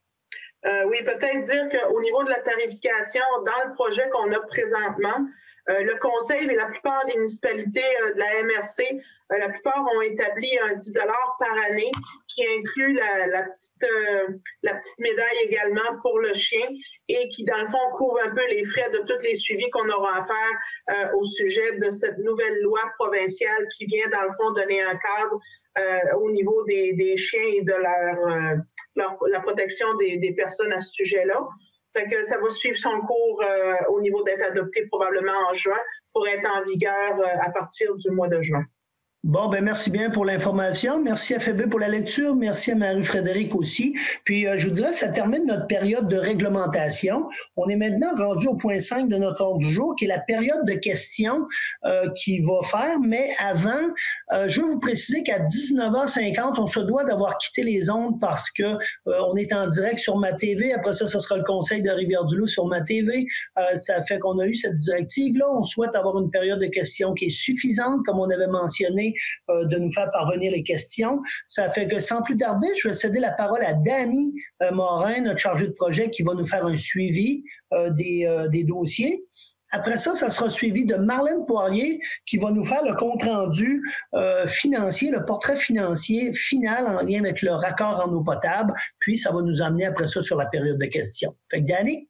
Euh, oui, peut-être dire qu'au niveau de la tarification, dans le projet qu'on a présentement, euh, le Conseil et la plupart des municipalités euh, de la M R C, euh, la plupart ont établi un dix dollars par année qui inclut la, la, petite, euh, la petite médaille également pour le chien et qui, dans le fond, couvre un peu les frais de tous les suivis qu'on aura à faire euh, au sujet de cette nouvelle loi provinciale qui vient, dans le fond, donner un cadre euh, au niveau des, des chiens et de leur, euh, leur, la protection des, des personnes à ce sujet-là. Fait que ça va suivre son cours euh, au niveau d'être adopté probablement en juin pour être en vigueur euh, à partir du mois de juin. Bon, ben merci bien pour l'information. Merci à Phébé pour la lecture. Merci à Marie-Frédérique aussi. Puis, euh, je vous dirais, ça termine notre période de réglementation. On est maintenant rendu au point cinq de notre ordre du jour, qui est la période de questions euh, qui va faire. Mais avant, euh, je veux vous préciser qu'à dix-neuf heures cinquante, on se doit d'avoir quitté les ondes parce que euh, on est en direct sur Ma T V. Après ça, ce sera le Conseil de Rivière-du-Loup sur Ma T V. Euh, ça fait qu'on a eu cette directive-là. On souhaite avoir une période de questions qui est suffisante, comme on avait mentionné, Euh, de nous faire parvenir les questions. Ça fait que sans plus tarder, je vais céder la parole à Dany euh, Morin, notre chargé de projet, qui va nous faire un suivi euh, des, euh, des dossiers. Après ça, ça sera suivi de Marlène Poirier qui va nous faire le compte-rendu euh, financier, le portrait financier final en lien avec le raccord en eau potable. Puis, ça va nous amener après ça sur la période de questions. Fait que Dany?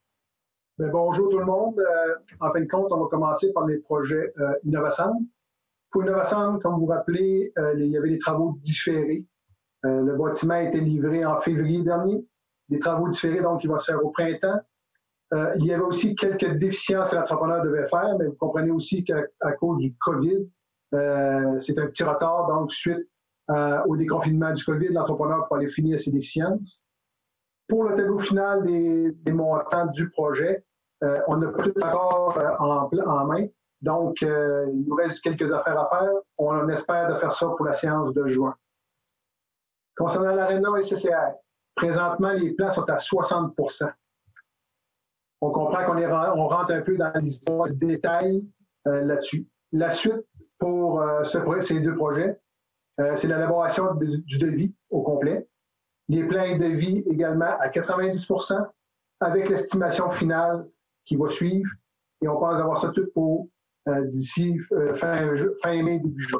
Bien, bonjour tout le monde. Euh, en fin de compte, on va commencer par les projets euh, Innovacentre. Pour Innovacentre, comme vous vous rappelez, euh, il y avait des travaux différés. Euh, le bâtiment a été livré en février dernier. Des travaux différés, donc, qui vont se faire au printemps. Euh, il y avait aussi quelques déficiences que l'entrepreneur devait faire, mais vous comprenez aussi qu'à à cause du COVID, euh, c'est un petit retard. Donc, suite euh, au déconfinement du COVID, l'entrepreneur peut aller finir ses déficiences. Pour le tableau final des, des montants du projet, euh, on n'a pas tout encore euh, en, en main. Donc, euh, il nous reste quelques affaires à faire. On espère de faire ça pour la séance de juin. Concernant l'Arena et C C R, présentement, les plans sont à soixante pour cent. On comprend qu'on est, on rentre un peu dans l'histoire de détails euh, là-dessus. La suite pour euh, ce, ces deux projets, euh, c'est l'élaboration de, du devis au complet. Les plans et devis également à quatre-vingt-dix pour cent, avec l'estimation finale qui va suivre. Et on pense avoir ça tout pour Euh, d'ici euh, fin, fin mai, début juin.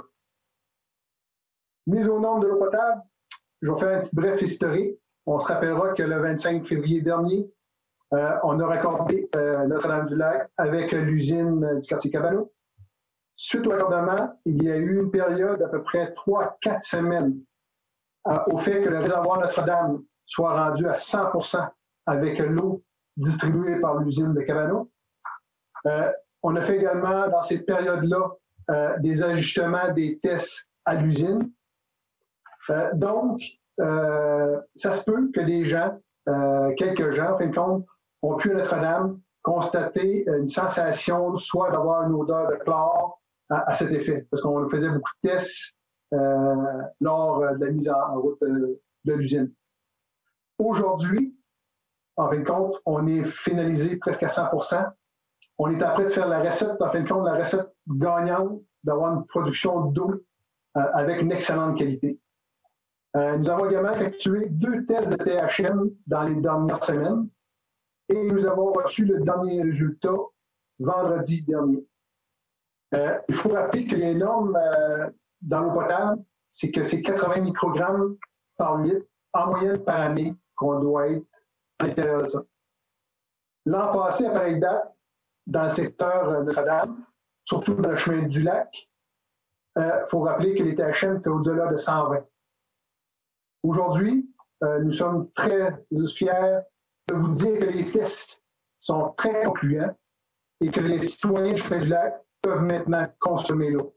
Mise au nombre de l'eau potable, je vais faire un petit bref historique. On se rappellera que le vingt-cinq février dernier, euh, on a raccordé euh, Notre-Dame-du-Lac avec l'usine du quartier Cabano. Suite au raccordement, il y a eu une période d'à peu près trois à quatre semaines euh, au fait que le réservoir Notre-Dame soit rendu à cent pour cent avec l'eau distribués par l'usine de Cabano. Euh, on a fait également, dans cette période-là, euh, des ajustements des tests à l'usine. Euh, donc, euh, ça se peut que des gens, euh, quelques gens, en fin de compte, ont pu à Notre-Dame constater une sensation, soit d'avoir une odeur de chlore à, à cet effet, parce qu'on faisait beaucoup de tests euh, lors de la mise en, en route de, de l'usine. Aujourd'hui, en fin de compte, on est finalisé presque à cent pour cent. On est en train de faire la recette, en fin de compte, la recette gagnante d'avoir une production d'eau euh, avec une excellente qualité. Euh, nous avons également effectué deux tests de T H M dans les dernières semaines et nous avons reçu le dernier résultat vendredi dernier. Euh, il faut rappeler que les normes euh, dans l'eau potable, c'est que c'est quatre-vingts microgrammes par litre en moyenne par année qu'on doit être à l'intérieur de ça. L'an passé, à pareille date, dans le secteur de Notre-Dame, surtout dans le chemin du lac, il euh, faut rappeler que les T H M étaient au-delà de cent vingt. Aujourd'hui, euh, nous sommes très fiers de vous dire que les tests sont très concluants et que les citoyens du chemin du lac peuvent maintenant consommer l'eau.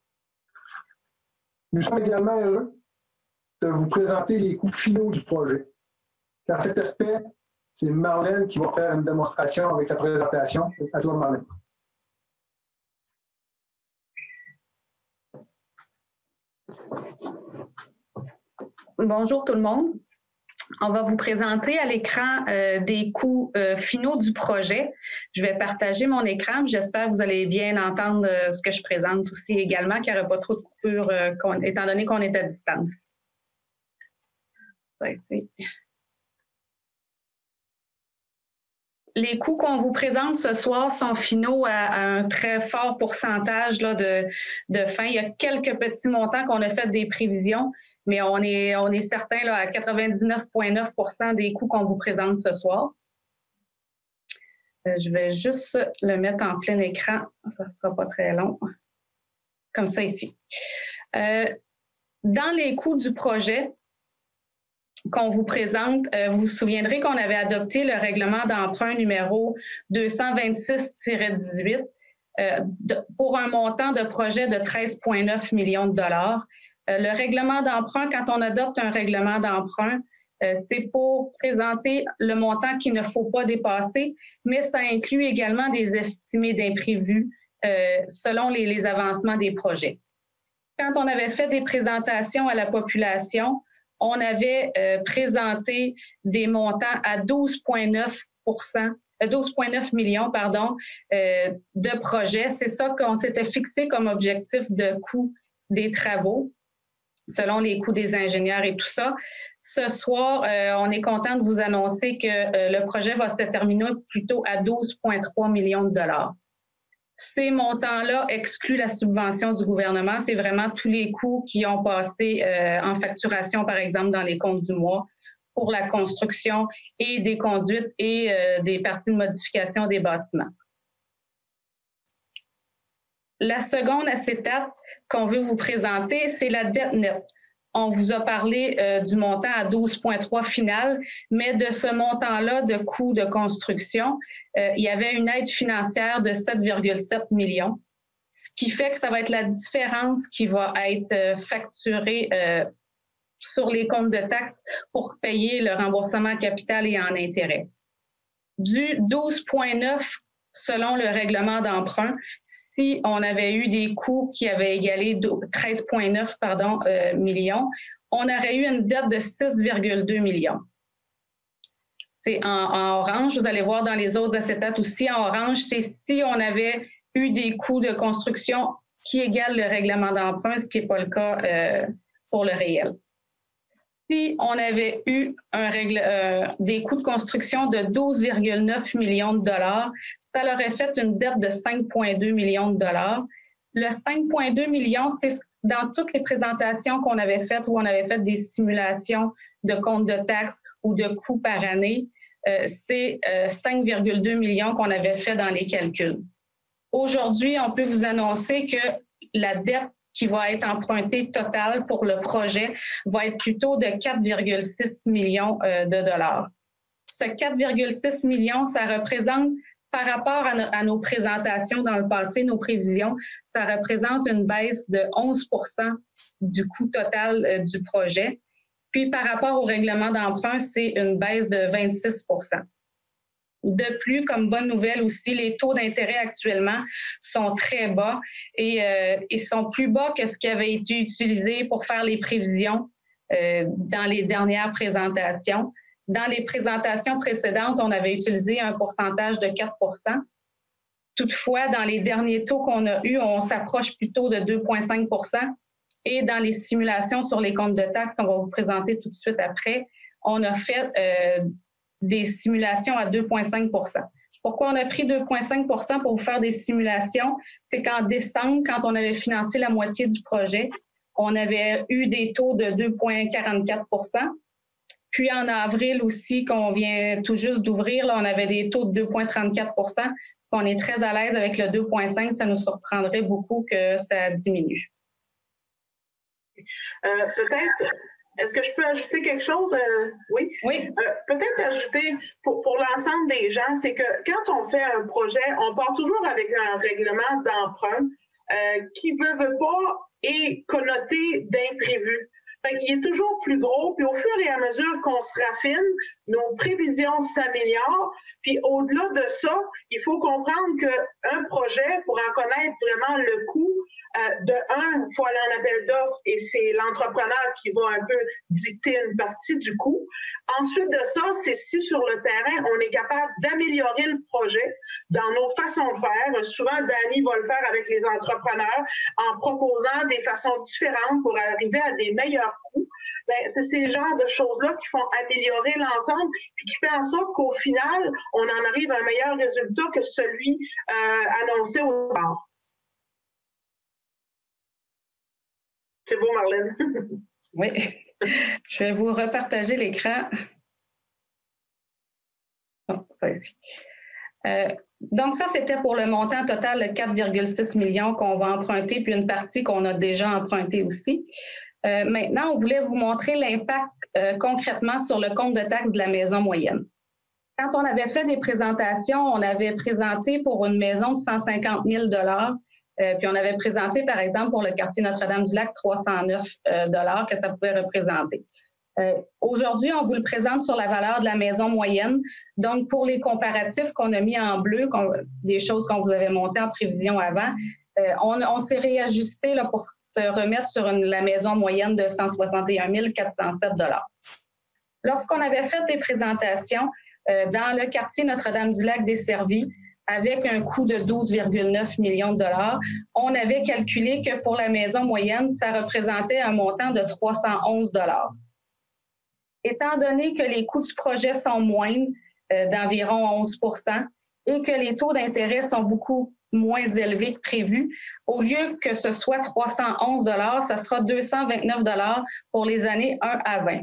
Nous sommes également heureux de vous présenter les coûts finaux du projet. Car cet aspect, c'est Marlène qui va faire une démonstration avec la présentation. À toi, Marlène. Bonjour tout le monde. On va vous présenter à l'écran euh, des coûts euh, finaux du projet. Je vais partager mon écran. J'espère que vous allez bien entendre euh, ce que je présente aussi également, qu'il n'y aura pas trop de coupures euh, étant donné qu'on est à distance. Ça ici. Les coûts qu'on vous présente ce soir sont finaux à, à un très fort pourcentage là, de, de fin. Il y a quelques petits montants qu'on a fait des prévisions, mais on est, on est certain là, à quatre-vingt-dix-neuf virgule neuf pour cent des coûts qu'on vous présente ce soir. Euh, je vais juste le mettre en plein écran. Ça ne sera pas très long. Comme ça ici. Euh, dans les coûts du projet qu'on vous présente, euh, vous vous souviendrez qu'on avait adopté le règlement d'emprunt numéro deux cent vingt-six tiret dix-huit euh, de, pour un montant de projet de treize virgule neuf millions de dollars. Euh, le règlement d'emprunt, quand on adopte un règlement d'emprunt, euh, c'est pour présenter le montant qu'il ne faut pas dépasser, mais ça inclut également des estimés d'imprévus euh, selon les, les avancements des projets. Quand on avait fait des présentations à la population, on avait euh, présenté des montants à douze virgule neuf pour cent, euh, douze virgule neuf millions pardon, euh, de projets. C'est ça qu'on s'était fixé comme objectif de coût des travaux, selon les coûts des ingénieurs et tout ça. Ce soir, euh, on est content de vous annoncer que euh, le projet va se terminer plutôt à douze virgule trois millions de dollars. Ces montants-là excluent la subvention du gouvernement. C'est vraiment tous les coûts qui ont passé euh, en facturation, par exemple, dans les comptes du mois pour la construction et des conduites et euh, des parties de modification des bâtiments. La seconde étape qu'on veut vous présenter, c'est la dette nette. On vous a parlé euh, du montant à douze virgule trois final, mais de ce montant-là de coûts de construction, euh, il y avait une aide financière de sept virgule sept millions, ce qui fait que ça va être la différence qui va être euh, facturée euh, sur les comptes de taxes pour payer le remboursement capital et en intérêt. Du douze virgule neuf selon le règlement d'emprunt, si on avait eu des coûts qui avaient égalé treize virgule neuf pardon, euh, millions, on aurait eu une dette de six virgule deux millions. C'est en, en orange. Vous allez voir dans les autres acétates aussi, en orange, c'est si on avait eu des coûts de construction qui égalent le règlement d'emprunt, ce qui n'est pas le cas euh, pour le réel. Si on avait eu un règle, euh, des coûts de construction de douze virgule neuf millions de dollars, ça leur aurait fait une dette de cinq virgule deux millions de dollars. Le cinq virgule deux millions, c'est dans toutes les présentations qu'on avait faites où on avait fait des simulations de comptes de taxes ou de coûts par année, euh, c'est euh, cinq virgule deux millions qu'on avait fait dans les calculs. Aujourd'hui, on peut vous annoncer que la dette qui va être empruntée totale pour le projet va être plutôt de quatre virgule six millions euh, de dollars. ce quatre virgule six millions, ça représente, par rapport à, no, à nos présentations dans le passé, nos prévisions, ça représente une baisse de onze pour cent du coût total euh, du projet. Puis, par rapport au règlement d'emprunt, c'est une baisse de vingt-six pour cent. De plus, comme bonne nouvelle aussi, les taux d'intérêt actuellement sont très bas et euh, ils sont plus bas que ce qui avait été utilisé pour faire les prévisions euh, dans les dernières présentations. Dans les présentations précédentes, on avait utilisé un pourcentage de quatre pour cent. Toutefois, dans les derniers taux qu'on a eus, on s'approche plutôt de deux virgule cinq pour cent. Et dans les simulations sur les comptes de taxes qu'on va vous présenter tout de suite après, on a fait euh, des simulations à deux virgule cinq pour cent. Pourquoi on a pris deux virgule cinq pour cent pour vous faire des simulations? C'est qu'en décembre, quand on avait financé la moitié du projet, on avait eu des taux de deux virgule quarante-quatre pour cent. Puis en avril aussi, qu'on vient tout juste d'ouvrir, là, on avait des taux de deux virgule trente-quatre pour cent. On est très à l'aise avec le deux virgule cinq. Ça nous surprendrait beaucoup que ça diminue. Euh, peut-être, est-ce que je peux ajouter quelque chose? Euh, oui. Oui. Euh, peut-être ajouter pour, pour l'ensemble des gens, c'est que quand on fait un projet, on part toujours avec un règlement d'emprunt euh, qui veut, veut pas est connoté d'imprévu. Il est toujours plus gros, puis au fur et à mesure qu'on se raffine, nos prévisions s'améliorent. Puis au-delà de ça, il faut comprendre qu'un projet, pour en connaître vraiment le coût, euh, de un, il faut aller en appel d'offres et c'est l'entrepreneur qui va un peu dicter une partie du coût. Ensuite de ça, c'est si sur le terrain, on est capable d'améliorer le projet dans nos façons de faire. Souvent, Danny va le faire avec les entrepreneurs en proposant des façons différentes pour arriver à des meilleurs coûts. Bien, c'est ces genres de choses-là qui font améliorer l'ensemble et qui fait en sorte qu'au final, on en arrive à un meilleur résultat que celui euh, annoncé au départ. C'est beau, Marlène. Oui. Je vais vous repartager l'écran. Oh, ça ici. Euh, donc, ça, c'était pour le montant total de quatre virgule six millions qu'on va emprunter, puis une partie qu'on a déjà empruntée aussi. Euh, maintenant, on voulait vous montrer l'impact euh, concrètement sur le compte de taxes de la maison moyenne. Quand on avait fait des présentations, on avait présenté pour une maison de cent cinquante mille dollars. Euh, puis on avait présenté, par exemple, pour le quartier Notre-Dame-du-Lac, trois cent neuf dollars que ça pouvait représenter. Euh, Aujourd'hui, on vous le présente sur la valeur de la maison moyenne. Donc, pour les comparatifs qu'on a mis en bleu, des choses qu'on vous avait montées en prévision avant, euh, on, on s'est réajusté là, pour se remettre sur une, la maison moyenne de cent soixante et un mille quatre cent sept dollars. Lorsqu'on avait fait des présentations euh, dans le quartier Notre-Dame-du-Lac desservi, avec un coût de douze virgule neuf millions de dollars, on avait calculé que pour la maison moyenne, ça représentait un montant de trois cent onze dollars. Étant donné que les coûts du projet sont moindres, euh, d'environ onze pour cent, et que les taux d'intérêt sont beaucoup moins élevés que prévu, au lieu que ce soit trois cent onze dollars, ça sera deux cent vingt-neuf dollars pour les années un à vingt.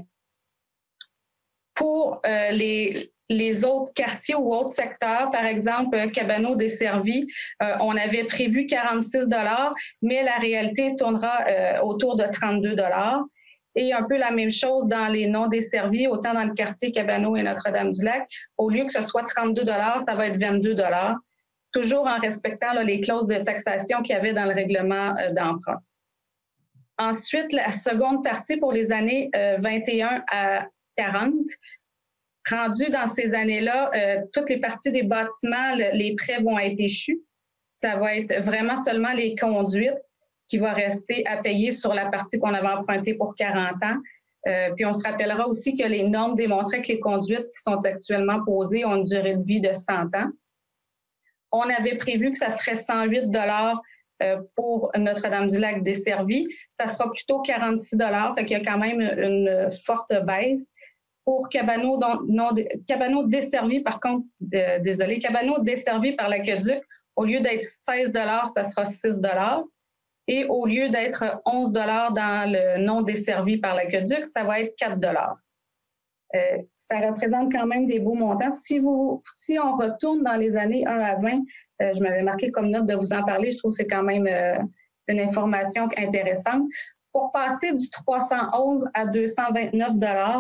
Pour euh, les... Les autres quartiers ou autres secteurs, par exemple, Cabano desservi, euh, on avait prévu quarante-six dollars, mais la réalité tournera euh, autour de trente-deux dollars. Et un peu la même chose dans les non desservis, autant dans le quartier Cabano et Notre-Dame-du-Lac. Au lieu que ce soit trente-deux dollars, ça va être vingt-deux dollars, toujours en respectant là, les clauses de taxation qu'il y avait dans le règlement euh, d'emprunt. Ensuite, la seconde partie pour les années euh, vingt et un à quarante, rendu dans ces années-là, euh, toutes les parties des bâtiments, le, les prêts vont être échus. Ça va être vraiment seulement les conduites qui vont rester à payer sur la partie qu'on avait empruntée pour quarante ans. Euh, puis on se rappellera aussi que les normes démontraient que les conduites qui sont actuellement posées ont une durée de vie de cent ans. On avait prévu que ça serait cent huit dollars euh, pour Notre-Dame-du-Lac desservi. Ça sera plutôt quarante-six dollars, fait qu'il y a quand même une forte baisse. Pour Cabano, non, non, Cabano desservi, par contre, euh, désolé, Cabano desservi par l'Aqueduc, au lieu d'être seize dollars, ça sera six dollars. Et au lieu d'être onze dollars dans le non desservi par l'Aqueduc, ça va être quatre dollars. Euh, ça représente quand même des beaux montants. Si, vous, si on retourne dans les années un à vingt, euh, je m'avais marqué comme note de vous en parler, je trouve que c'est quand même euh, une information intéressante. Pour passer du trois cent onze à deux cent vingt-neuf dollars,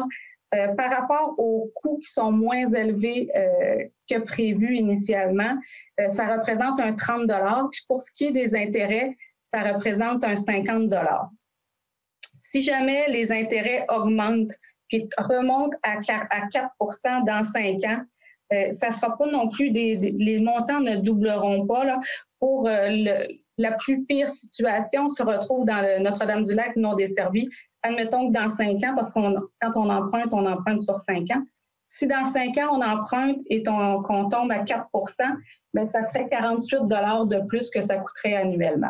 Euh, par rapport aux coûts qui sont moins élevés euh, que prévu initialement, euh, ça représente un trente dollars. Puis pour ce qui est des intérêts, ça représente un cinquante dollars. Si jamais les intérêts augmentent puis remontent à quatre pour cent dans cinq ans, euh, ça ne sera pas non plus des, des les montants ne doubleront pas là. Pour euh, le, la plus pire situation se retrouve dans le Notre-Dame-du-Lac non desservi. Admettons que dans cinq ans, parce qu'on quand on emprunte, on emprunte sur cinq ans. Si dans cinq ans, on emprunte et on, qu'on tombe à quatre pour cent, bien, ça serait quarante-huit dollars de plus que ça coûterait annuellement.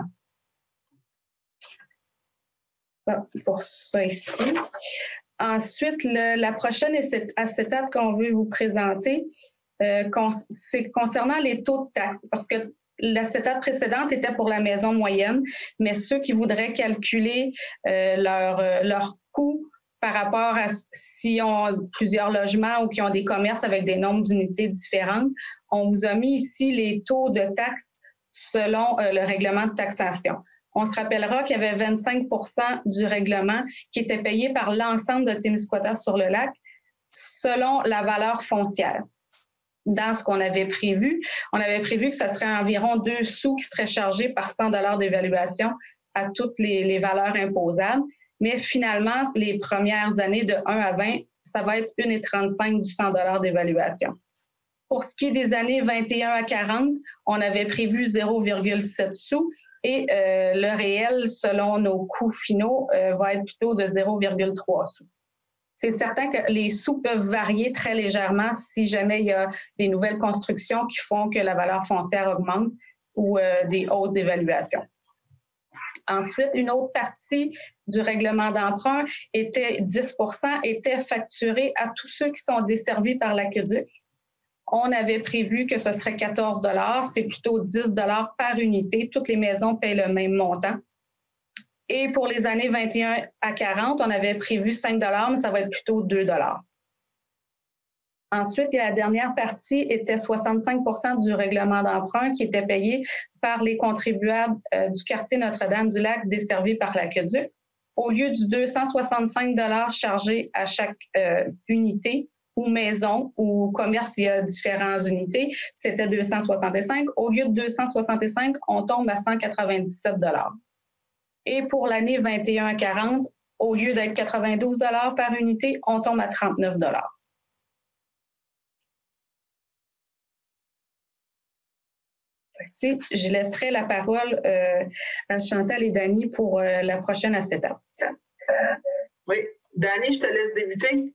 Pour ça ici. Ensuite, le, la prochaine acétate qu'on veut vous présenter, euh, con, c'est concernant les taux de taxes, parce que l'acétate précédente était pour la maison moyenne, mais ceux qui voudraient calculer euh, leur, euh, leur coût par rapport à s'ils ont plusieurs logements ou qui ont des commerces avec des nombres d'unités différentes, on vous a mis ici les taux de taxes selon euh, le règlement de taxation. On se rappellera qu'il y avait vingt-cinq pour cent du règlement qui était payé par l'ensemble de Témiscouata sur le lac selon la valeur foncière. Dans ce qu'on avait prévu, on avait prévu que ça serait environ deux sous qui seraient chargés par cent dollars d'évaluation à toutes les, les valeurs imposables. Mais finalement, les premières années de un à vingt, ça va être un virgule trente-cinq du cent dollars d'évaluation. Pour ce qui est des années vingt et un à quarante, on avait prévu zéro virgule sept sous et euh, le réel, selon nos coûts finaux, euh, va être plutôt de zéro virgule trois sous. C'est certain que les sous peuvent varier très légèrement si jamais il y a des nouvelles constructions qui font que la valeur foncière augmente ou euh, des hausses d'évaluation. Ensuite, une autre partie du règlement d'emprunt était dix pour cent était facturée à tous ceux qui sont desservis par l'aqueduc. On avait prévu que ce serait quatorze dollars, c'est plutôt dix dollars par unité. Toutes les maisons paient le même montant. Et pour les années vingt et un à quarante, on avait prévu cinq dollars, mais ça va être plutôt deux dollars. Ensuite, la dernière partie était soixante-cinq pour cent du règlement d'emprunt qui était payé par les contribuables euh, du quartier Notre-Dame-du-Lac desservis par l'aqueduc. Au lieu du deux cent soixante-cinq dollars chargés à chaque euh, unité ou maison ou commerce, il y a différentes unités, c'était deux cent soixante-cinq. Au lieu de deux cent soixante-cinq, on tombe à cent quatre-vingt-dix-sept dollars. Et pour l'année vingt et un à quarante, au lieu d'être quatre-vingt-douze dollars par unité, on tombe à trente-neuf dollars. Je laisserai la parole euh, à Chantal et Dany pour euh, la prochaine acétate. Oui, Dany, je te laisse débuter.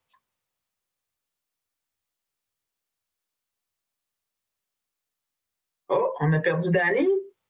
Oh, on a perdu Dany.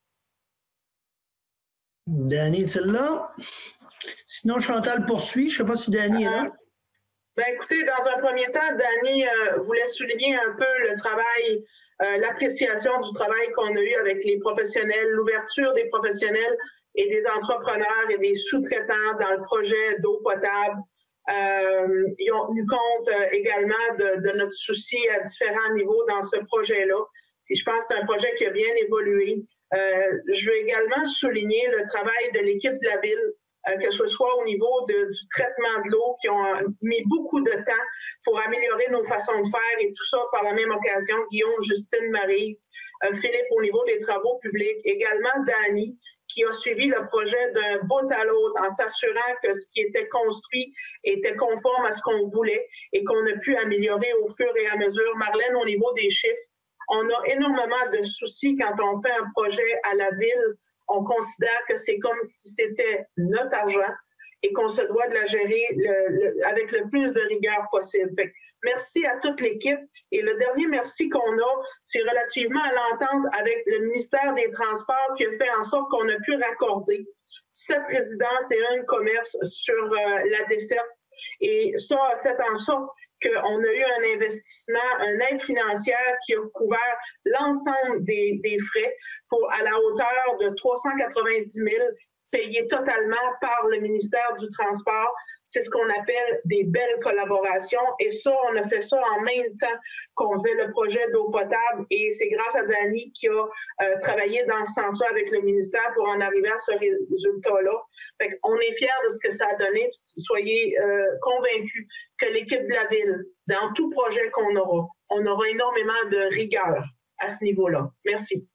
Dany est-il là? Sinon, Chantal poursuit. Je ne sais pas si Dany est là. Euh, ben, écoutez, dans un premier temps, Dany euh, voulait souligner un peu le travail, euh, l'appréciation du travail qu'on a eu avec les professionnels, l'ouverture des professionnels et des entrepreneurs et des sous-traitants dans le projet d'eau potable. Euh, ils ont tenu compte euh, également de, de notre souci à différents niveaux dans ce projet-là. Et je pense que c'est un projet qui a bien évolué. Euh, je veux également souligner le travail de l'équipe de la ville, euh, que ce soit au niveau de, du traitement de l'eau, qui ont mis beaucoup de temps pour améliorer nos façons de faire et tout ça par la même occasion. Guillaume, Justine, Maryse, euh, Philippe au niveau des travaux publics, également Dany, qui a suivi le projet d'un bout à l'autre en s'assurant que ce qui était construit était conforme à ce qu'on voulait et qu'on a pu améliorer au fur et à mesure. Marlène, au niveau des chiffres, on a énormément de soucis quand on fait un projet à la ville. On considère que c'est comme si c'était notre argent et qu'on se doit de la gérer le, le, avec le plus de rigueur possible. Fait que merci à toute l'équipe. Et le dernier merci qu'on a, c'est relativement à l'entente avec le ministère des Transports qui a fait en sorte qu'on a pu raccorder sept résidences et un commerce sur euh, la desserte. Et ça a fait en sorte qu'on a eu un investissement, une aide financière qui a couvert l'ensemble des, des frais pour, à la hauteur de trois cent quatre-vingt-dix mille payés totalement par le ministère du Transport. C'est ce qu'on appelle des belles collaborations. Et ça, on a fait ça en même temps qu'on faisait le projet d'eau potable. Et c'est grâce à Dany qui a euh, travaillé dans ce sens-là avec le ministère pour en arriver à ce résultat-là. Fait qu'on est fiers de ce que ça a donné. Soyez euh, convaincus que l'équipe de la Ville dans tout projet qu'on aura. On aura énormément de rigueur à ce niveau-là. Merci.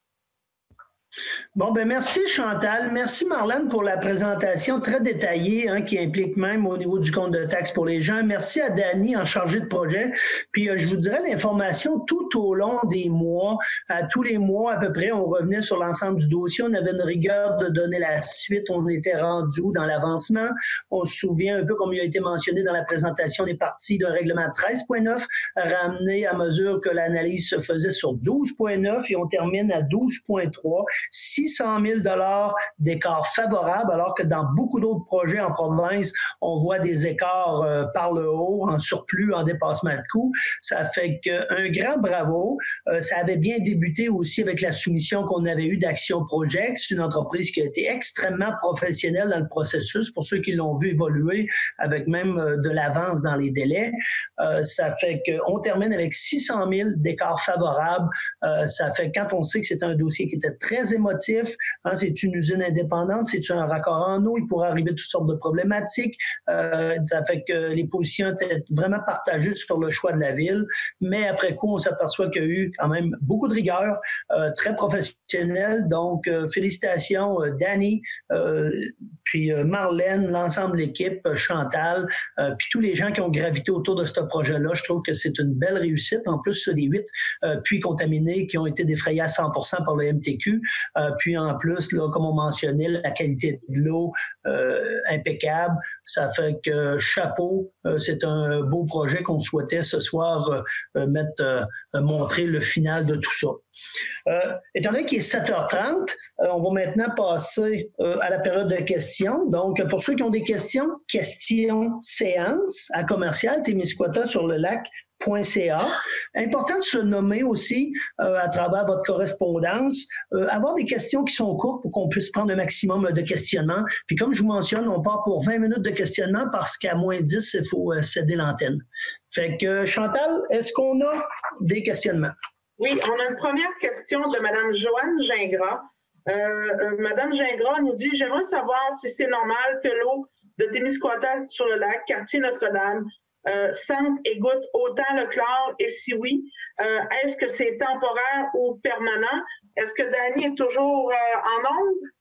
Bon, ben merci Chantal. Merci Marlène pour la présentation très détaillée hein, qui implique même au niveau du compte de taxes pour les gens. Merci à Dany en chargé de projet. Puis euh, je vous dirais l'information tout au long des mois. À tous les mois à peu près, on revenait sur l'ensemble du dossier. On avait une rigueur de donner la suite. On était rendu dans l'avancement. On se souvient un peu comme il a été mentionné dans la présentation des parties d'un règlement treize point neuf ramené à mesure que l'analyse se faisait sur douze point neuf et on termine à douze point trois. six cent mille dollars d'écart favorable, alors que dans beaucoup d'autres projets en province, on voit des écarts euh, par le haut, en surplus, en dépassement de coûts. Ça fait qu'un grand bravo. Euh, ça avait bien débuté aussi avec la soumission qu'on avait eue d'Action Projects, une entreprise qui a été extrêmement professionnelle dans le processus, pour ceux qui l'ont vu évoluer, avec même euh, de l'avance dans les délais. Euh, ça fait qu'on termine avec six cent mille d'écart favorable. Euh, ça fait quand on sait que c'est un dossier qui était très émotif. Hein, c'est une usine indépendante, c'est un raccord en eau, il pourrait arriver toutes sortes de problématiques. Euh, ça fait que les positions étaient vraiment partagées sur le choix de la Ville, mais après coup, on s'aperçoit qu'il y a eu quand même beaucoup de rigueur, euh, très professionnel. Donc, euh, félicitations euh, Dany, euh, puis euh, Marlène, l'ensemble de l'équipe, euh, Chantal, euh, puis tous les gens qui ont gravité autour de ce projet-là. Je trouve que c'est une belle réussite. En plus, des huit euh, puits contaminés qui ont été défrayés à cent pour cent par le M T Q. Euh, puis en plus, là, comme on mentionnait, la qualité de l'eau euh, impeccable. Ça fait que chapeau, euh, c'est un beau projet qu'on souhaitait ce soir euh, mettre, euh, montrer le final de tout ça. Euh, étant donné qu'il est sept heures trente, euh, on va maintenant passer euh, à la période de questions. Donc, pour ceux qui ont des questions, questions séance à commercial Témiscouata sur le lac. .ca. Important de se nommer aussi euh, à travers votre correspondance, euh, avoir des questions qui sont courtes pour qu'on puisse prendre un maximum de questionnements. Puis comme je vous mentionne, on part pour vingt minutes de questionnement parce qu'à moins dix, il faut euh, céder l'antenne. Fait que Chantal, est-ce qu'on a des questionnements? Oui, on a une première question de Mme Joanne Gingras. Euh, euh, Mme Gingras nous dit « J'aimerais savoir si c'est normal que l'eau de Témiscouata sur le lac, quartier Notre-Dame, Euh, sente et goûte autant le chlore et si oui, euh, est-ce que c'est temporaire ou permanent? Est-ce que Dany est toujours euh, en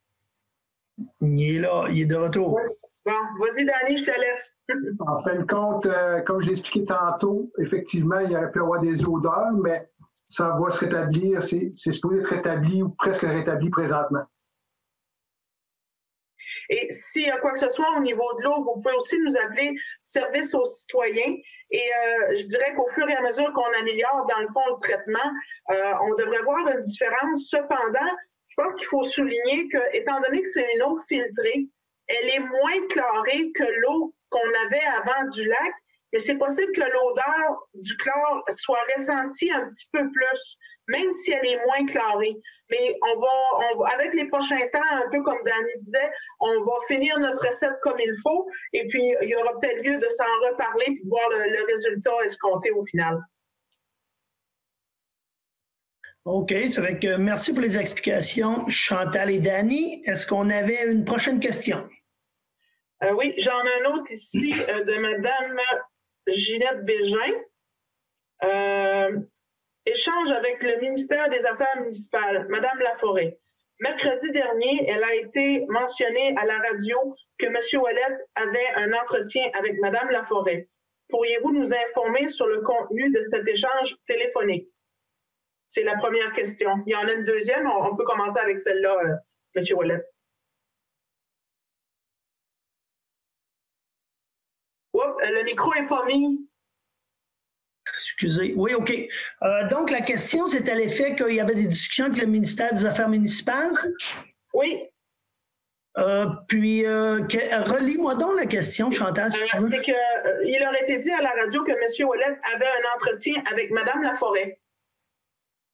onde? Il est là, il est de retour. Oui. Bon, vas-y Dany, je te laisse. En fin de compte, euh, comme je l'ai expliqué tantôt, effectivement, il y aurait pu avoir des odeurs, mais ça va se rétablir, c'est, c'est supposé être rétabli ou presque rétabli présentement. Et s'il y a quoi que ce soit au niveau de l'eau, vous pouvez aussi nous appeler service aux citoyens. Et euh, je dirais qu'au fur et à mesure qu'on améliore, dans le fond, le traitement, euh, on devrait voir une différence. Cependant, je pense qu'il faut souligner que, étant donné que c'est une eau filtrée, elle est moins chlorée que l'eau qu'on avait avant du lac, mais c'est possible que l'odeur du chlore soit ressentie un petit peu plus, même si elle est moins chlorée. Mais on va, on va, avec les prochains temps, un peu comme Dany disait, on va finir notre recette comme il faut, et puis il y aura peut-être lieu de s'en reparler et de voir le, le résultat escompté au final. OK, ça fait que merci pour les explications, Chantal et Dany. Est-ce qu'on avait une prochaine question? Euh, oui, j'en ai un autre ici euh, de Mme Ginette Bégin. Euh, échange avec le ministère des Affaires municipales, Mme Laforêt. Mercredi dernier, elle a été mentionnée à la radio que M. Ouellette avait un entretien avec Mme Laforêt. Pourriez-vous nous informer sur le contenu de cet échange téléphonique? C'est la première question. Il y en a une deuxième, on, on peut commencer avec celle-là, euh, M. Ouellette. Oups, le micro n'est pas mis. Excusez. Oui, OK. Euh, donc, la question, c'est à l'effet qu'il y avait des discussions avec le ministère des Affaires municipales? Oui. Euh, puis, euh, relis-moi donc la question, Chantal, si euh, tu veux. C'est qu'il euh, aurait été dit à la radio que M. Ouellette avait un entretien avec Mme Laforêt.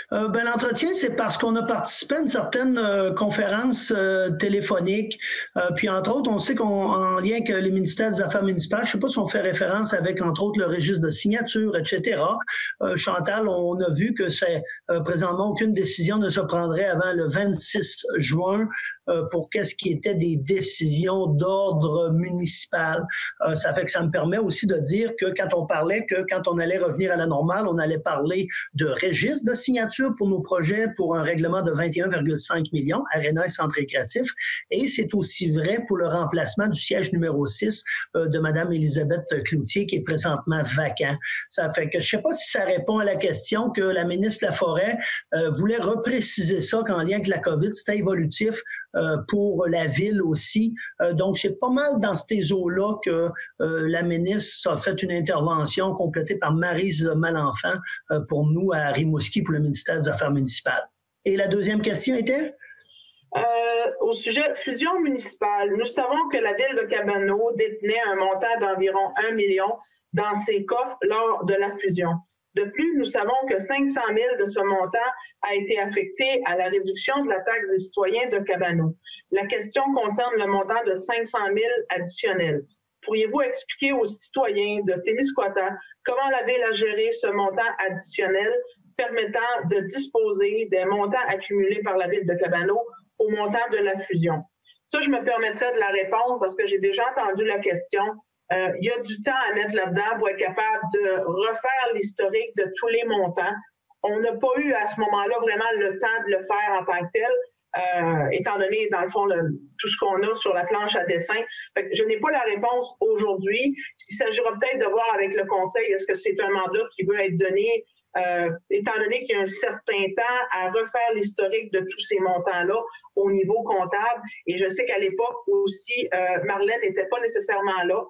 Euh, ben, l'entretien, c'est parce qu'on a participé à une certaine euh, conférence euh, téléphonique. Euh, puis, entre autres, on sait qu'en lien avec les ministères des Affaires municipales, je ne sais pas si on fait référence avec, entre autres, le registre de signature, et cetera. Euh, Chantal, on a vu que c'est euh, présentement aucune décision ne se prendrait avant le vingt-six juin euh, pour qu'est-ce qui était des décisions d'ordre municipal. Euh, ça fait que ça me permet aussi de dire que quand on parlait que quand on allait revenir à la normale, on allait parler de registre de signature pour nos projets pour un règlement de vingt et un virgule cinq millions, Aréna et centre récréatif. Et c'est aussi vrai pour le remplacement du siège numéro six euh, de Mme Élisabeth Cloutier, qui est présentement vacant. Ça fait que je ne sais pas si ça répond à la question que la ministre Laforêt euh, voulait repréciser ça qu'en lien avec la COVID, c'était évolutif euh, pour la ville aussi. Euh, donc, c'est pas mal dans ces eaux-là que euh, la ministre a fait une intervention complétée par Maryse Malenfant euh, pour nous à Rimouski pour le ministère des Affaires municipales. Et la deuxième question était? Euh, au sujet fusion municipale, nous savons que la ville de Cabano détenait un montant d'environ un million dans ses coffres lors de la fusion. De plus, nous savons que cinq cent mille de ce montant a été affecté à la réduction de la taxe des citoyens de Cabano. La question concerne le montant de cinq cent mille additionnel. Pourriez-vous expliquer aux citoyens de Témiscouata comment la ville a géré ce montant additionnel permettant de disposer des montants accumulés par la ville de Cabano au montant de la fusion? Ça, je me permettrai de la répondre parce que j'ai déjà entendu la question. Euh, il y a du temps à mettre là-dedans pour être capable de refaire l'historique de tous les montants. On n'a pas eu à ce moment-là vraiment le temps de le faire en tant que tel, euh, étant donné, dans le fond, le, tout ce qu'on a sur la planche à dessin. Fait que je n'ai pas la réponse aujourd'hui. Il s'agira peut-être de voir avec le conseil, est-ce que c'est un mandat qui veut être donné Euh, étant donné qu'il y a un certain temps à refaire l'historique de tous ces montants-là au niveau comptable. Et je sais qu'à l'époque aussi, euh, Marlène n'était pas nécessairement là.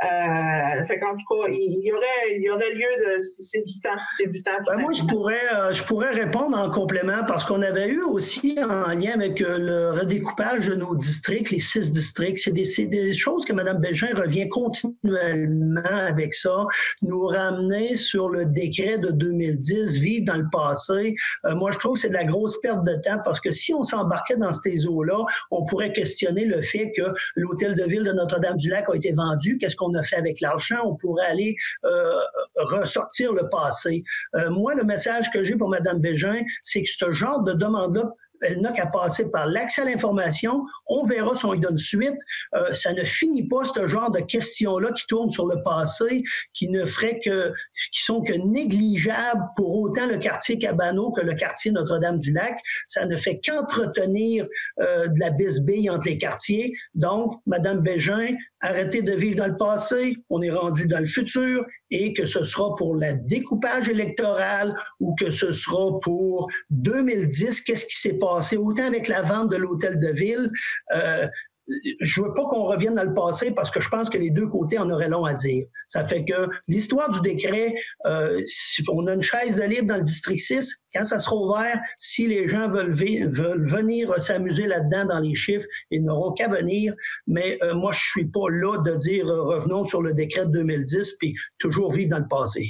Euh, fait qu'en tout cas, il y aurait, il y aurait lieu de... C'est du temps. C'est du temps. Ben moi, je pourrais, euh, je pourrais répondre en complément parce qu'on avait eu aussi en lien avec euh, le redécoupage de nos districts, les six districts. C'est des, c'est des choses que Mme Bégin revient continuellement avec ça, nous ramener sur le décret de deux mille dix, vivre dans le passé. Euh, moi, je trouve que c'est de la grosse perte de temps parce que si on s'embarquait dans ces eaux-là, on pourrait questionner le fait que l'hôtel de ville de Notre-Dame-du-Lac a été vendu. Qu'est-ce qu'on on a fait avec l'argent, on pourrait aller euh, ressortir le passé. Euh, moi, le message que j'ai pour Mme Bégin, c'est que ce genre de demande-là, elle n'a qu'à passer par l'accès à l'information. On verra si on lui donne suite. Euh, ça ne finit pas, ce genre de questions-là qui tournent sur le passé, qui ne feraient que, qui sont que négligeables pour autant le quartier Cabano que le quartier Notre-Dame-du-Lac. Ça ne fait qu'entretenir euh, de la bisbille entre les quartiers. Donc, Mme Bégin, arrêtez de vivre dans le passé. On est rendu dans le futur et que ce sera pour le découpage électoral ou que ce sera pour deux mille dix, qu'est-ce qui s'est passé autant avec la vente de l'hôtel de ville. Euh, je veux pas qu'on revienne dans le passé parce que je pense que les deux côtés en auraient long à dire. Ça fait que l'histoire du décret, euh, on a une chaise de libre dans le district six. Quand ça sera ouvert, si les gens veulent, veulent venir s'amuser là-dedans dans les chiffres, ils n'auront qu'à venir. Mais euh, moi, je suis pas là de dire euh, revenons sur le décret de deux mille dix puis toujours vivre dans le passé.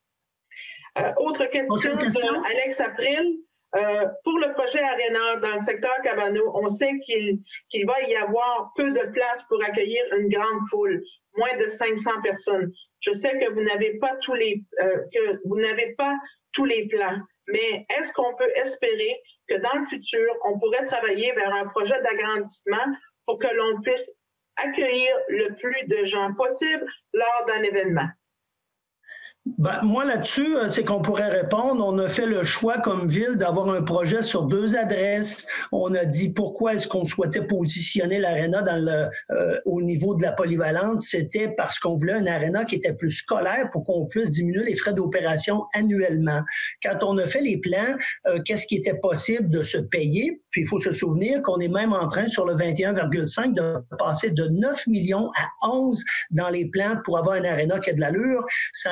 Euh, autre question, question de Alex April. Euh, pour le projet Aréna dans le secteur Cabano, on sait qu'il qu'il va y avoir peu de place pour accueillir une grande foule, moins de cinq cents personnes. Je sais que vous n'avez pas tous les euh, que vous n'avez pas tous les plans, mais est-ce qu'on peut espérer que dans le futur, on pourrait travailler vers un projet d'agrandissement pour que l'on puisse accueillir le plus de gens possible lors d'un événement? Ben, moi, là-dessus, c'est qu'on pourrait répondre. On a fait le choix comme ville d'avoir un projet sur deux adresses. On a dit pourquoi est-ce qu'on souhaitait positionner l'aréna dans le, euh, au niveau de la polyvalente. C'était parce qu'on voulait un aréna qui était plus scolaire pour qu'on puisse diminuer les frais d'opération annuellement. Quand on a fait les plans, euh, qu'est-ce qui était possible de se payer? Puis il faut se souvenir qu'on est même en train, sur le vingt et un virgule cinq, de passer de neuf millions à onze dans les plans pour avoir un aréna qui a de l'allure. Ça inclut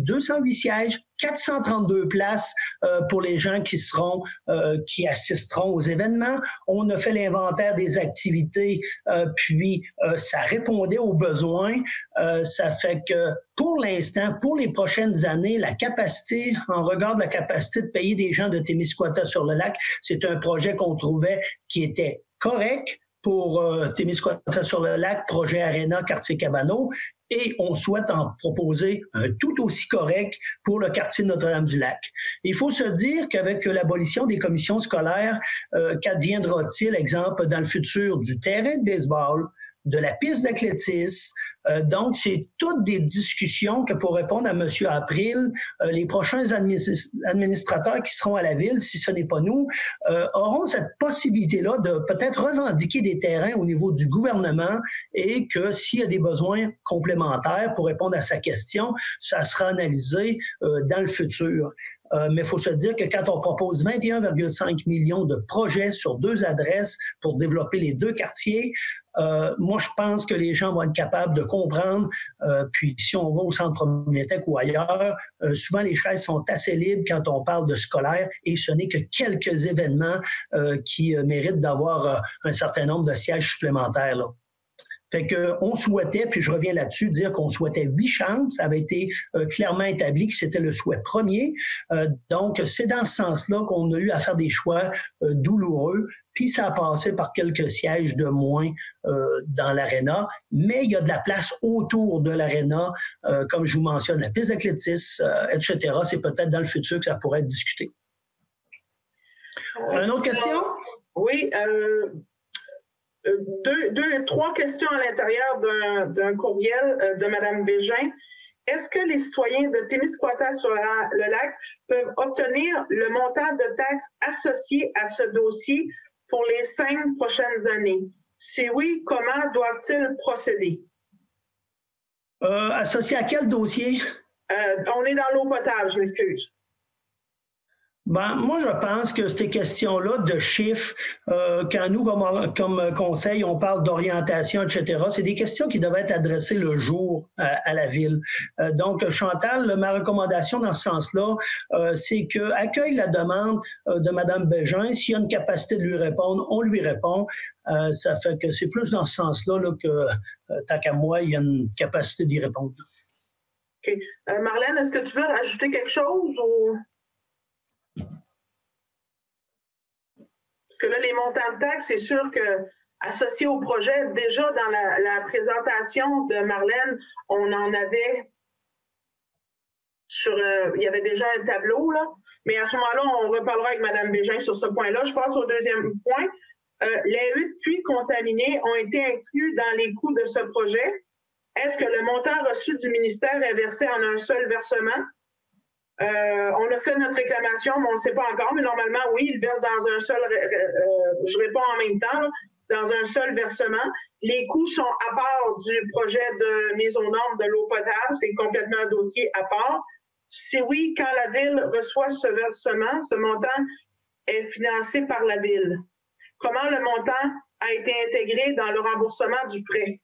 deux cent huit sièges, quatre cent trente-deux places euh, pour les gens qui seront, euh, qui assisteront aux événements. On a fait l'inventaire des activités, euh, puis euh, ça répondait aux besoins. Euh, ça fait que pour l'instant, pour les prochaines années, la capacité, en regard de la capacité de payer des gens de Témiscouata-sur-le-Lac, c'est un projet qu'on trouvait qui était correct pour euh, Témiscouata-sur-le-Lac, projet Arena, quartier Cabano, et on souhaite en proposer un tout aussi correct pour le quartier de Notre-Dame-du-Lac. Il faut se dire qu'avec l'abolition des commissions scolaires, euh, qu'adviendra-t-il, exemple, dans le futur, du terrain de baseball, de la piste d'athlétisme? Euh, donc, c'est toutes des discussions que, pour répondre à M. April, euh, les prochains administ- administrateurs qui seront à la ville, si ce n'est pas nous, euh, auront cette possibilité-là de peut-être revendiquer des terrains au niveau du gouvernement et que s'il y a des besoins complémentaires pour répondre à sa question, ça sera analysé euh, dans le futur. Euh, mais il faut se dire que quand on propose vingt et un virgule cinq millions de projets sur deux adresses pour développer les deux quartiers, euh, moi, je pense que les gens vont être capables de comprendre. Euh, puis si on va au centre Prométhèque ou ailleurs, euh, souvent les chaises sont assez libres quand on parle de scolaire et ce n'est que quelques événements euh, qui euh, méritent d'avoir euh, un certain nombre de sièges supplémentaires, là. Fait qu'on souhaitait, puis je reviens là-dessus, dire qu'on souhaitait huit chambres. Ça avait été euh, clairement établi que c'était le souhait premier. Euh, donc, c'est dans ce sens-là qu'on a eu à faire des choix euh, douloureux. Puis ça a passé par quelques sièges de moins euh, dans l'aréna. Mais il y a de la place autour de l'aréna, euh, comme je vous mentionne, la piste d'athlétisme, euh, et cetera. C'est peut-être dans le futur que ça pourrait être discuté. Une autre question? Oui. Euh... Deux, deux, trois questions à l'intérieur d'un, d'un courriel euh, de Mme Bégin. Est-ce que les citoyens de Témiscouata-sur-le-Lac peuvent obtenir le montant de taxes associé à ce dossier pour les cinq prochaines années? Si oui, comment doivent-ils procéder? Euh, associé à quel dossier? Euh, on est dans l'eau potable, je m'excuse. Ben, moi, je pense que ces questions-là de chiffres, euh, quand nous, comme, comme conseil, on parle d'orientation, et cetera, c'est des questions qui doivent être adressées le jour à, à la ville. Euh, donc, Chantal, ma recommandation dans ce sens-là, euh, c'est qu'accueille la demande euh, de Mme Bégin. S'il y a une capacité de lui répondre, on lui répond. Euh, ça fait que c'est plus dans ce sens-là là, que, euh, tant qu'à moi, il y a une capacité d'y répondre. OK. Euh, Marlène, est-ce que tu veux rajouter quelque chose ou... Parce que là, les montants de taxes, c'est sûr que associés au projet, déjà dans la, la présentation de Marlène, on en avait sur, euh, il y avait déjà un tableau, là. Mais à ce moment-là, on reparlera avec Mme Bégin sur ce point-là. Je passe au deuxième point. Euh, les huit puits contaminés ont été inclus dans les coûts de ce projet. Est-ce que le montant reçu du ministère est versé en un seul versement? Euh, on a fait notre réclamation, mais on ne sait pas encore, mais normalement, oui, il verse dans un seul, euh, je réponds en même temps, là, dans un seul versement. Les coûts sont à part du projet de mise aux normes de l'eau potable, c'est complètement un dossier à part. Si oui, quand la ville reçoit ce versement, ce montant est financé par la ville. Comment le montant a été intégré dans le remboursement du prêt?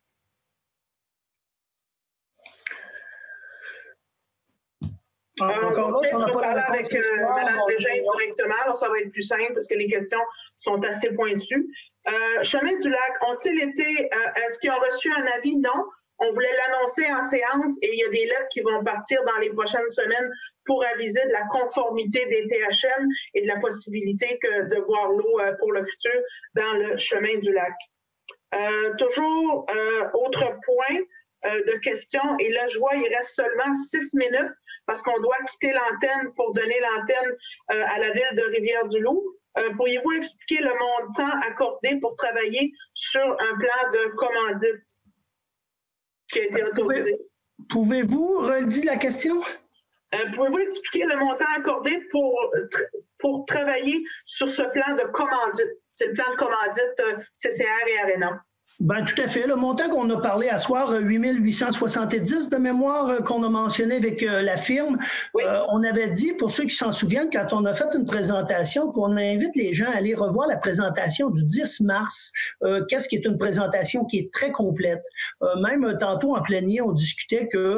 Euh, Encore là, on on n'a pas parler la avec euh, Mme Bégin directement, alors ça va être plus simple parce que les questions sont assez pointues. Euh, Chemin du Lac, ont-ils été, euh, est-ce qu'ils ont reçu un avis? Non. On voulait l'annoncer en séance et il y a des lettres qui vont partir dans les prochaines semaines pour aviser de la conformité des T H M et de la possibilité que de voir l'eau euh, pour le futur dans le Chemin du Lac. Euh, toujours, euh, autre point euh, de question, et là je vois il reste seulement six minutes parce qu'on doit quitter l'antenne pour donner l'antenne euh, à la ville de Rivière-du-Loup. Euh, pourriez-vous expliquer le montant accordé pour travailler sur un plan de commandite qui a été autorisé? Pouvez-vous redire la question? Euh, Pouvez-vous expliquer le montant accordé pour, pour travailler sur ce plan de commandite? C'est le plan de commandite euh, C C R et Arena. Ben, tout à fait. Le montant qu'on a parlé à soir, huit mille huit cent soixante-dix de mémoire euh, qu'on a mentionné avec euh, la firme. Oui. Euh, on avait dit, pour ceux qui s'en souviennent, quand on a fait une présentation, qu'on invite les gens à aller revoir la présentation du dix mars, euh, qu'est-ce qui est une présentation qui est très complète. Euh, même euh, tantôt en plénier, on discutait que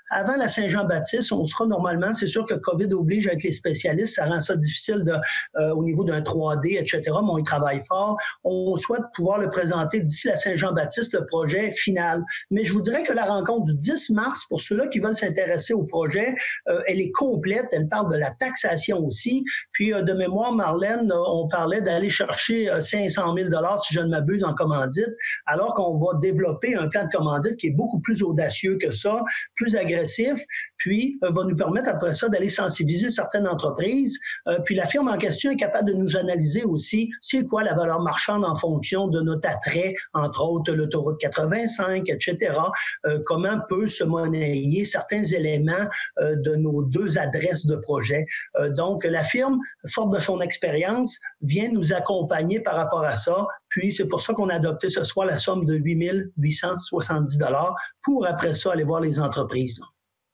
avant la Saint-Jean-Baptiste, on sera normalement, c'est sûr que COVID oblige avec les spécialistes, ça rend ça difficile de, euh, au niveau d'un trois D, et cetera, mais on y travaille fort. On souhaite pouvoir le présenter d'ici la Saint-Jean-Baptiste, le projet final. Mais je vous dirais que la rencontre du dix mars, pour ceux-là qui veulent s'intéresser au projet, euh, elle est complète. Elle parle de la taxation aussi. Puis, euh, de mémoire, Marlène, on parlait d'aller chercher euh, cinq cent mille dollars, si je ne m'abuse, en commandite, alors qu'on va développer un plan de commandite qui est beaucoup plus audacieux que ça, plus agressif, puis euh, va nous permettre après ça d'aller sensibiliser certaines entreprises. Euh, puis la firme en question est capable de nous analyser aussi c'est quoi la valeur marchande en fonction de notre attrait, entre autres l'autoroute quatre-vingt-cinq, et cetera. Euh, comment peut se monnayer certains éléments euh, de nos deux adresses de projet. Euh, donc, la firme, forte de son expérience, vient nous accompagner par rapport à ça. Puis, c'est pour ça qu'on a adopté ce soir la somme de huit mille huit cent soixante-dix dollars pour, après ça, aller voir les entreprises. Là.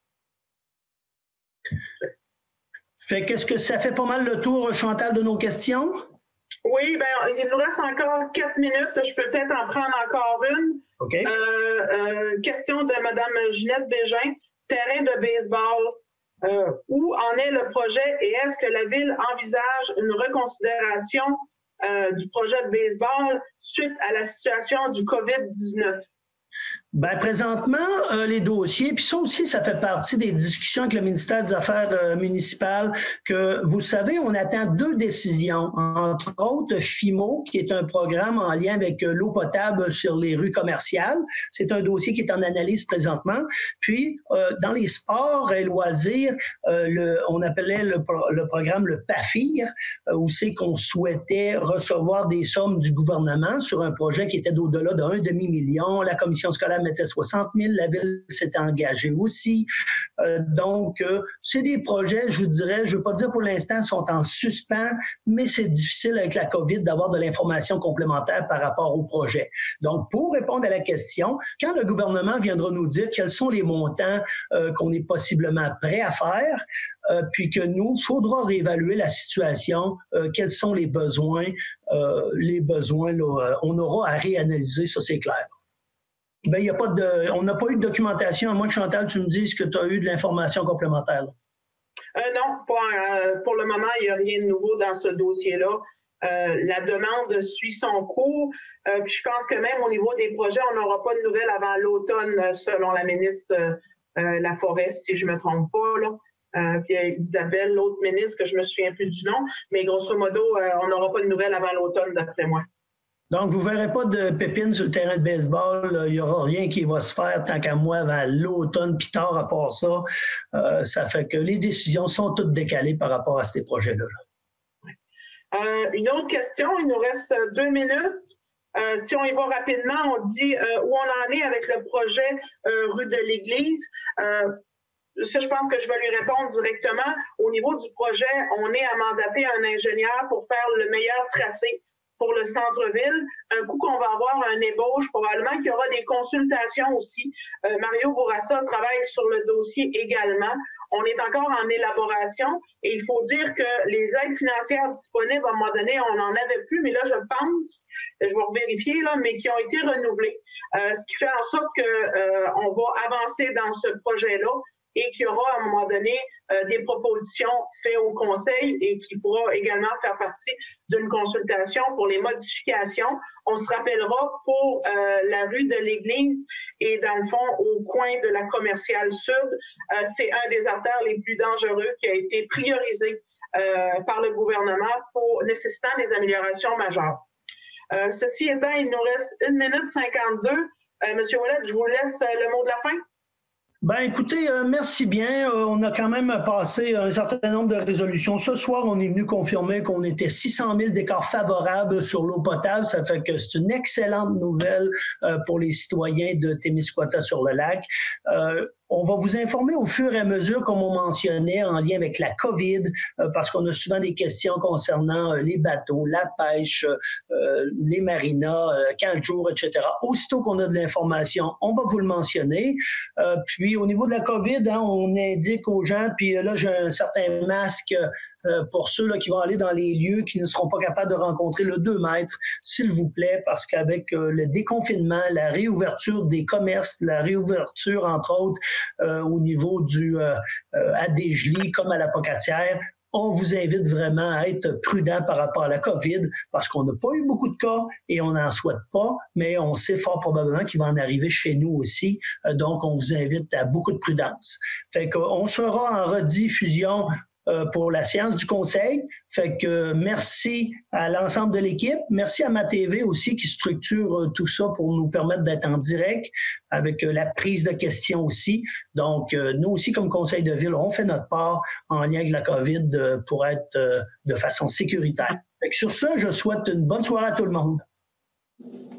Fait qu'est-ce que ça fait pas mal le tour, Chantal, de nos questions? Oui, bien, il nous reste encore quatre minutes. Je peux peut-être en prendre encore une. OK. Euh, euh, question de Mme Ginette Bégin. Terrain de baseball. Euh, où en est le projet et est-ce que la Ville envisage une reconsidération euh, du projet de baseball suite à la situation du COVID dix-neuf? Bien, présentement, euh, les dossiers, puis ça aussi, ça fait partie des discussions avec le ministère des Affaires euh, municipales, que vous savez, on attend deux décisions, entre autres F I M O, qui est un programme en lien avec euh, l'eau potable sur les rues commerciales. C'est un dossier qui est en analyse présentement. Puis, euh, dans les sports et loisirs, euh, le, on appelait le, le programme le P A F I R, euh, où c'est qu'on souhaitait recevoir des sommes du gouvernement sur un projet qui était d'au-delà d'un demi-million. La commission scolaire mettait soixante mille, la Ville s'était engagée aussi. Euh, donc, euh, c'est des projets, je vous dirais, je ne veux pas dire pour l'instant, sont en suspens, mais c'est difficile avec la COVID d'avoir de l'information complémentaire par rapport au projet. Donc, pour répondre à la question, quand le gouvernement viendra nous dire quels sont les montants euh, qu'on est possiblement prêt à faire, euh, puis que nous, il faudra réévaluer la situation, euh, quels sont les besoins, euh, les besoins, là, on aura à réanalyser, ça c'est clair. Bien, y a pas de, on n'a pas eu de documentation, à moins que Chantal, tu me dises que tu as eu de l'information complémentaire. Euh, non, pas, euh, pour le moment, il n'y a rien de nouveau dans ce dossier-là. Euh, la demande suit son cours. Euh, puis je pense que même au niveau des projets, on n'aura pas de nouvelles avant l'automne, selon la ministre euh, Laforêt, si je ne me trompe pas. Là. Euh, puis Isabelle, l'autre ministre, que je ne me souviens plus du nom. Mais grosso modo, euh, on n'aura pas de nouvelles avant l'automne, d'après moi. Donc, vous ne verrez pas de pépines sur le terrain de baseball. Il n'y aura rien qui va se faire tant qu'à moi avant l'automne, puis tard à part ça. Euh, ça fait que les décisions sont toutes décalées par rapport à ces projets-là. Euh, une autre question, il nous reste deux minutes. Euh, si on y va rapidement, on dit euh, où on en est avec le projet euh, rue de l'Église. Euh, Ça, je pense que je vais lui répondre directement. Au niveau du projet, on est à mandater un ingénieur pour faire le meilleur tracé pour le centre-ville. Un coup qu'on va avoir un ébauche, probablement qu'il y aura des consultations aussi. Euh, Mario Bourassa travaille sur le dossier également. On est encore en élaboration et il faut dire que les aides financières disponibles, à un moment donné, on n'en avait plus, mais là, je pense, je vais vérifier, là, mais qui ont été renouvelées. Euh, ce qui fait en sorte qu'on euh, va avancer dans ce projet-là et qu'il y aura à un moment donné euh, des propositions faites au Conseil et qui pourra également faire partie d'une consultation pour les modifications. On se rappellera pour euh, la rue de l'Église et dans le fond, au coin de la commerciale sud, euh, c'est un des artères les plus dangereux qui a été priorisé euh, par le gouvernement pour nécessitant des améliorations majeures. Euh, ceci étant, il nous reste une minute cinquante-deux. Euh, Monsieur Ouellet, je vous laisse le mot de la fin. Ben, écoutez, euh, merci bien. Euh, on a quand même passé un certain nombre de résolutions. Ce soir, on est venu confirmer qu'on était six cent mille d'écart favorables sur l'eau potable. Ça fait que c'est une excellente nouvelle euh, pour les citoyens de Témiscouata-sur-le-Lac. Euh, On va vous informer au fur et à mesure, comme on mentionnait, en lien avec la COVID, euh, parce qu'on a souvent des questions concernant euh, les bateaux, la pêche, euh, les marinas, euh, quinze jours, et cetera. Aussitôt qu'on a de l'information, on va vous le mentionner. Euh, puis au niveau de la COVID, hein, on indique aux gens, puis là, j'ai un certain masque euh, pour ceux là, qui vont aller dans les lieux qui ne seront pas capables de rencontrer le deux mètres, s'il vous plaît, parce qu'avec euh, le déconfinement, la réouverture des commerces, la réouverture, entre autres, euh, au niveau du euh, euh, à Desjely, comme à la Pocatière, on vous invite vraiment à être prudent par rapport à la COVID parce qu'on n'a pas eu beaucoup de cas et on n'en souhaite pas, mais on sait fort probablement qu'il va en arriver chez nous aussi. Donc, on vous invite à beaucoup de prudence. Fait qu'on sera en rediffusion euh, pour la séance du conseil. Fait que merci à l'ensemble de l'équipe. Merci à MaTV aussi qui structure euh, tout ça pour nous permettre d'être en direct avec euh, la prise de questions aussi. Donc, euh, nous aussi, comme conseil de ville, on fait notre part en lien avec la COVID euh, pour être euh, de façon sécuritaire. Fait que sur ça, je souhaite une bonne soirée à tout le monde.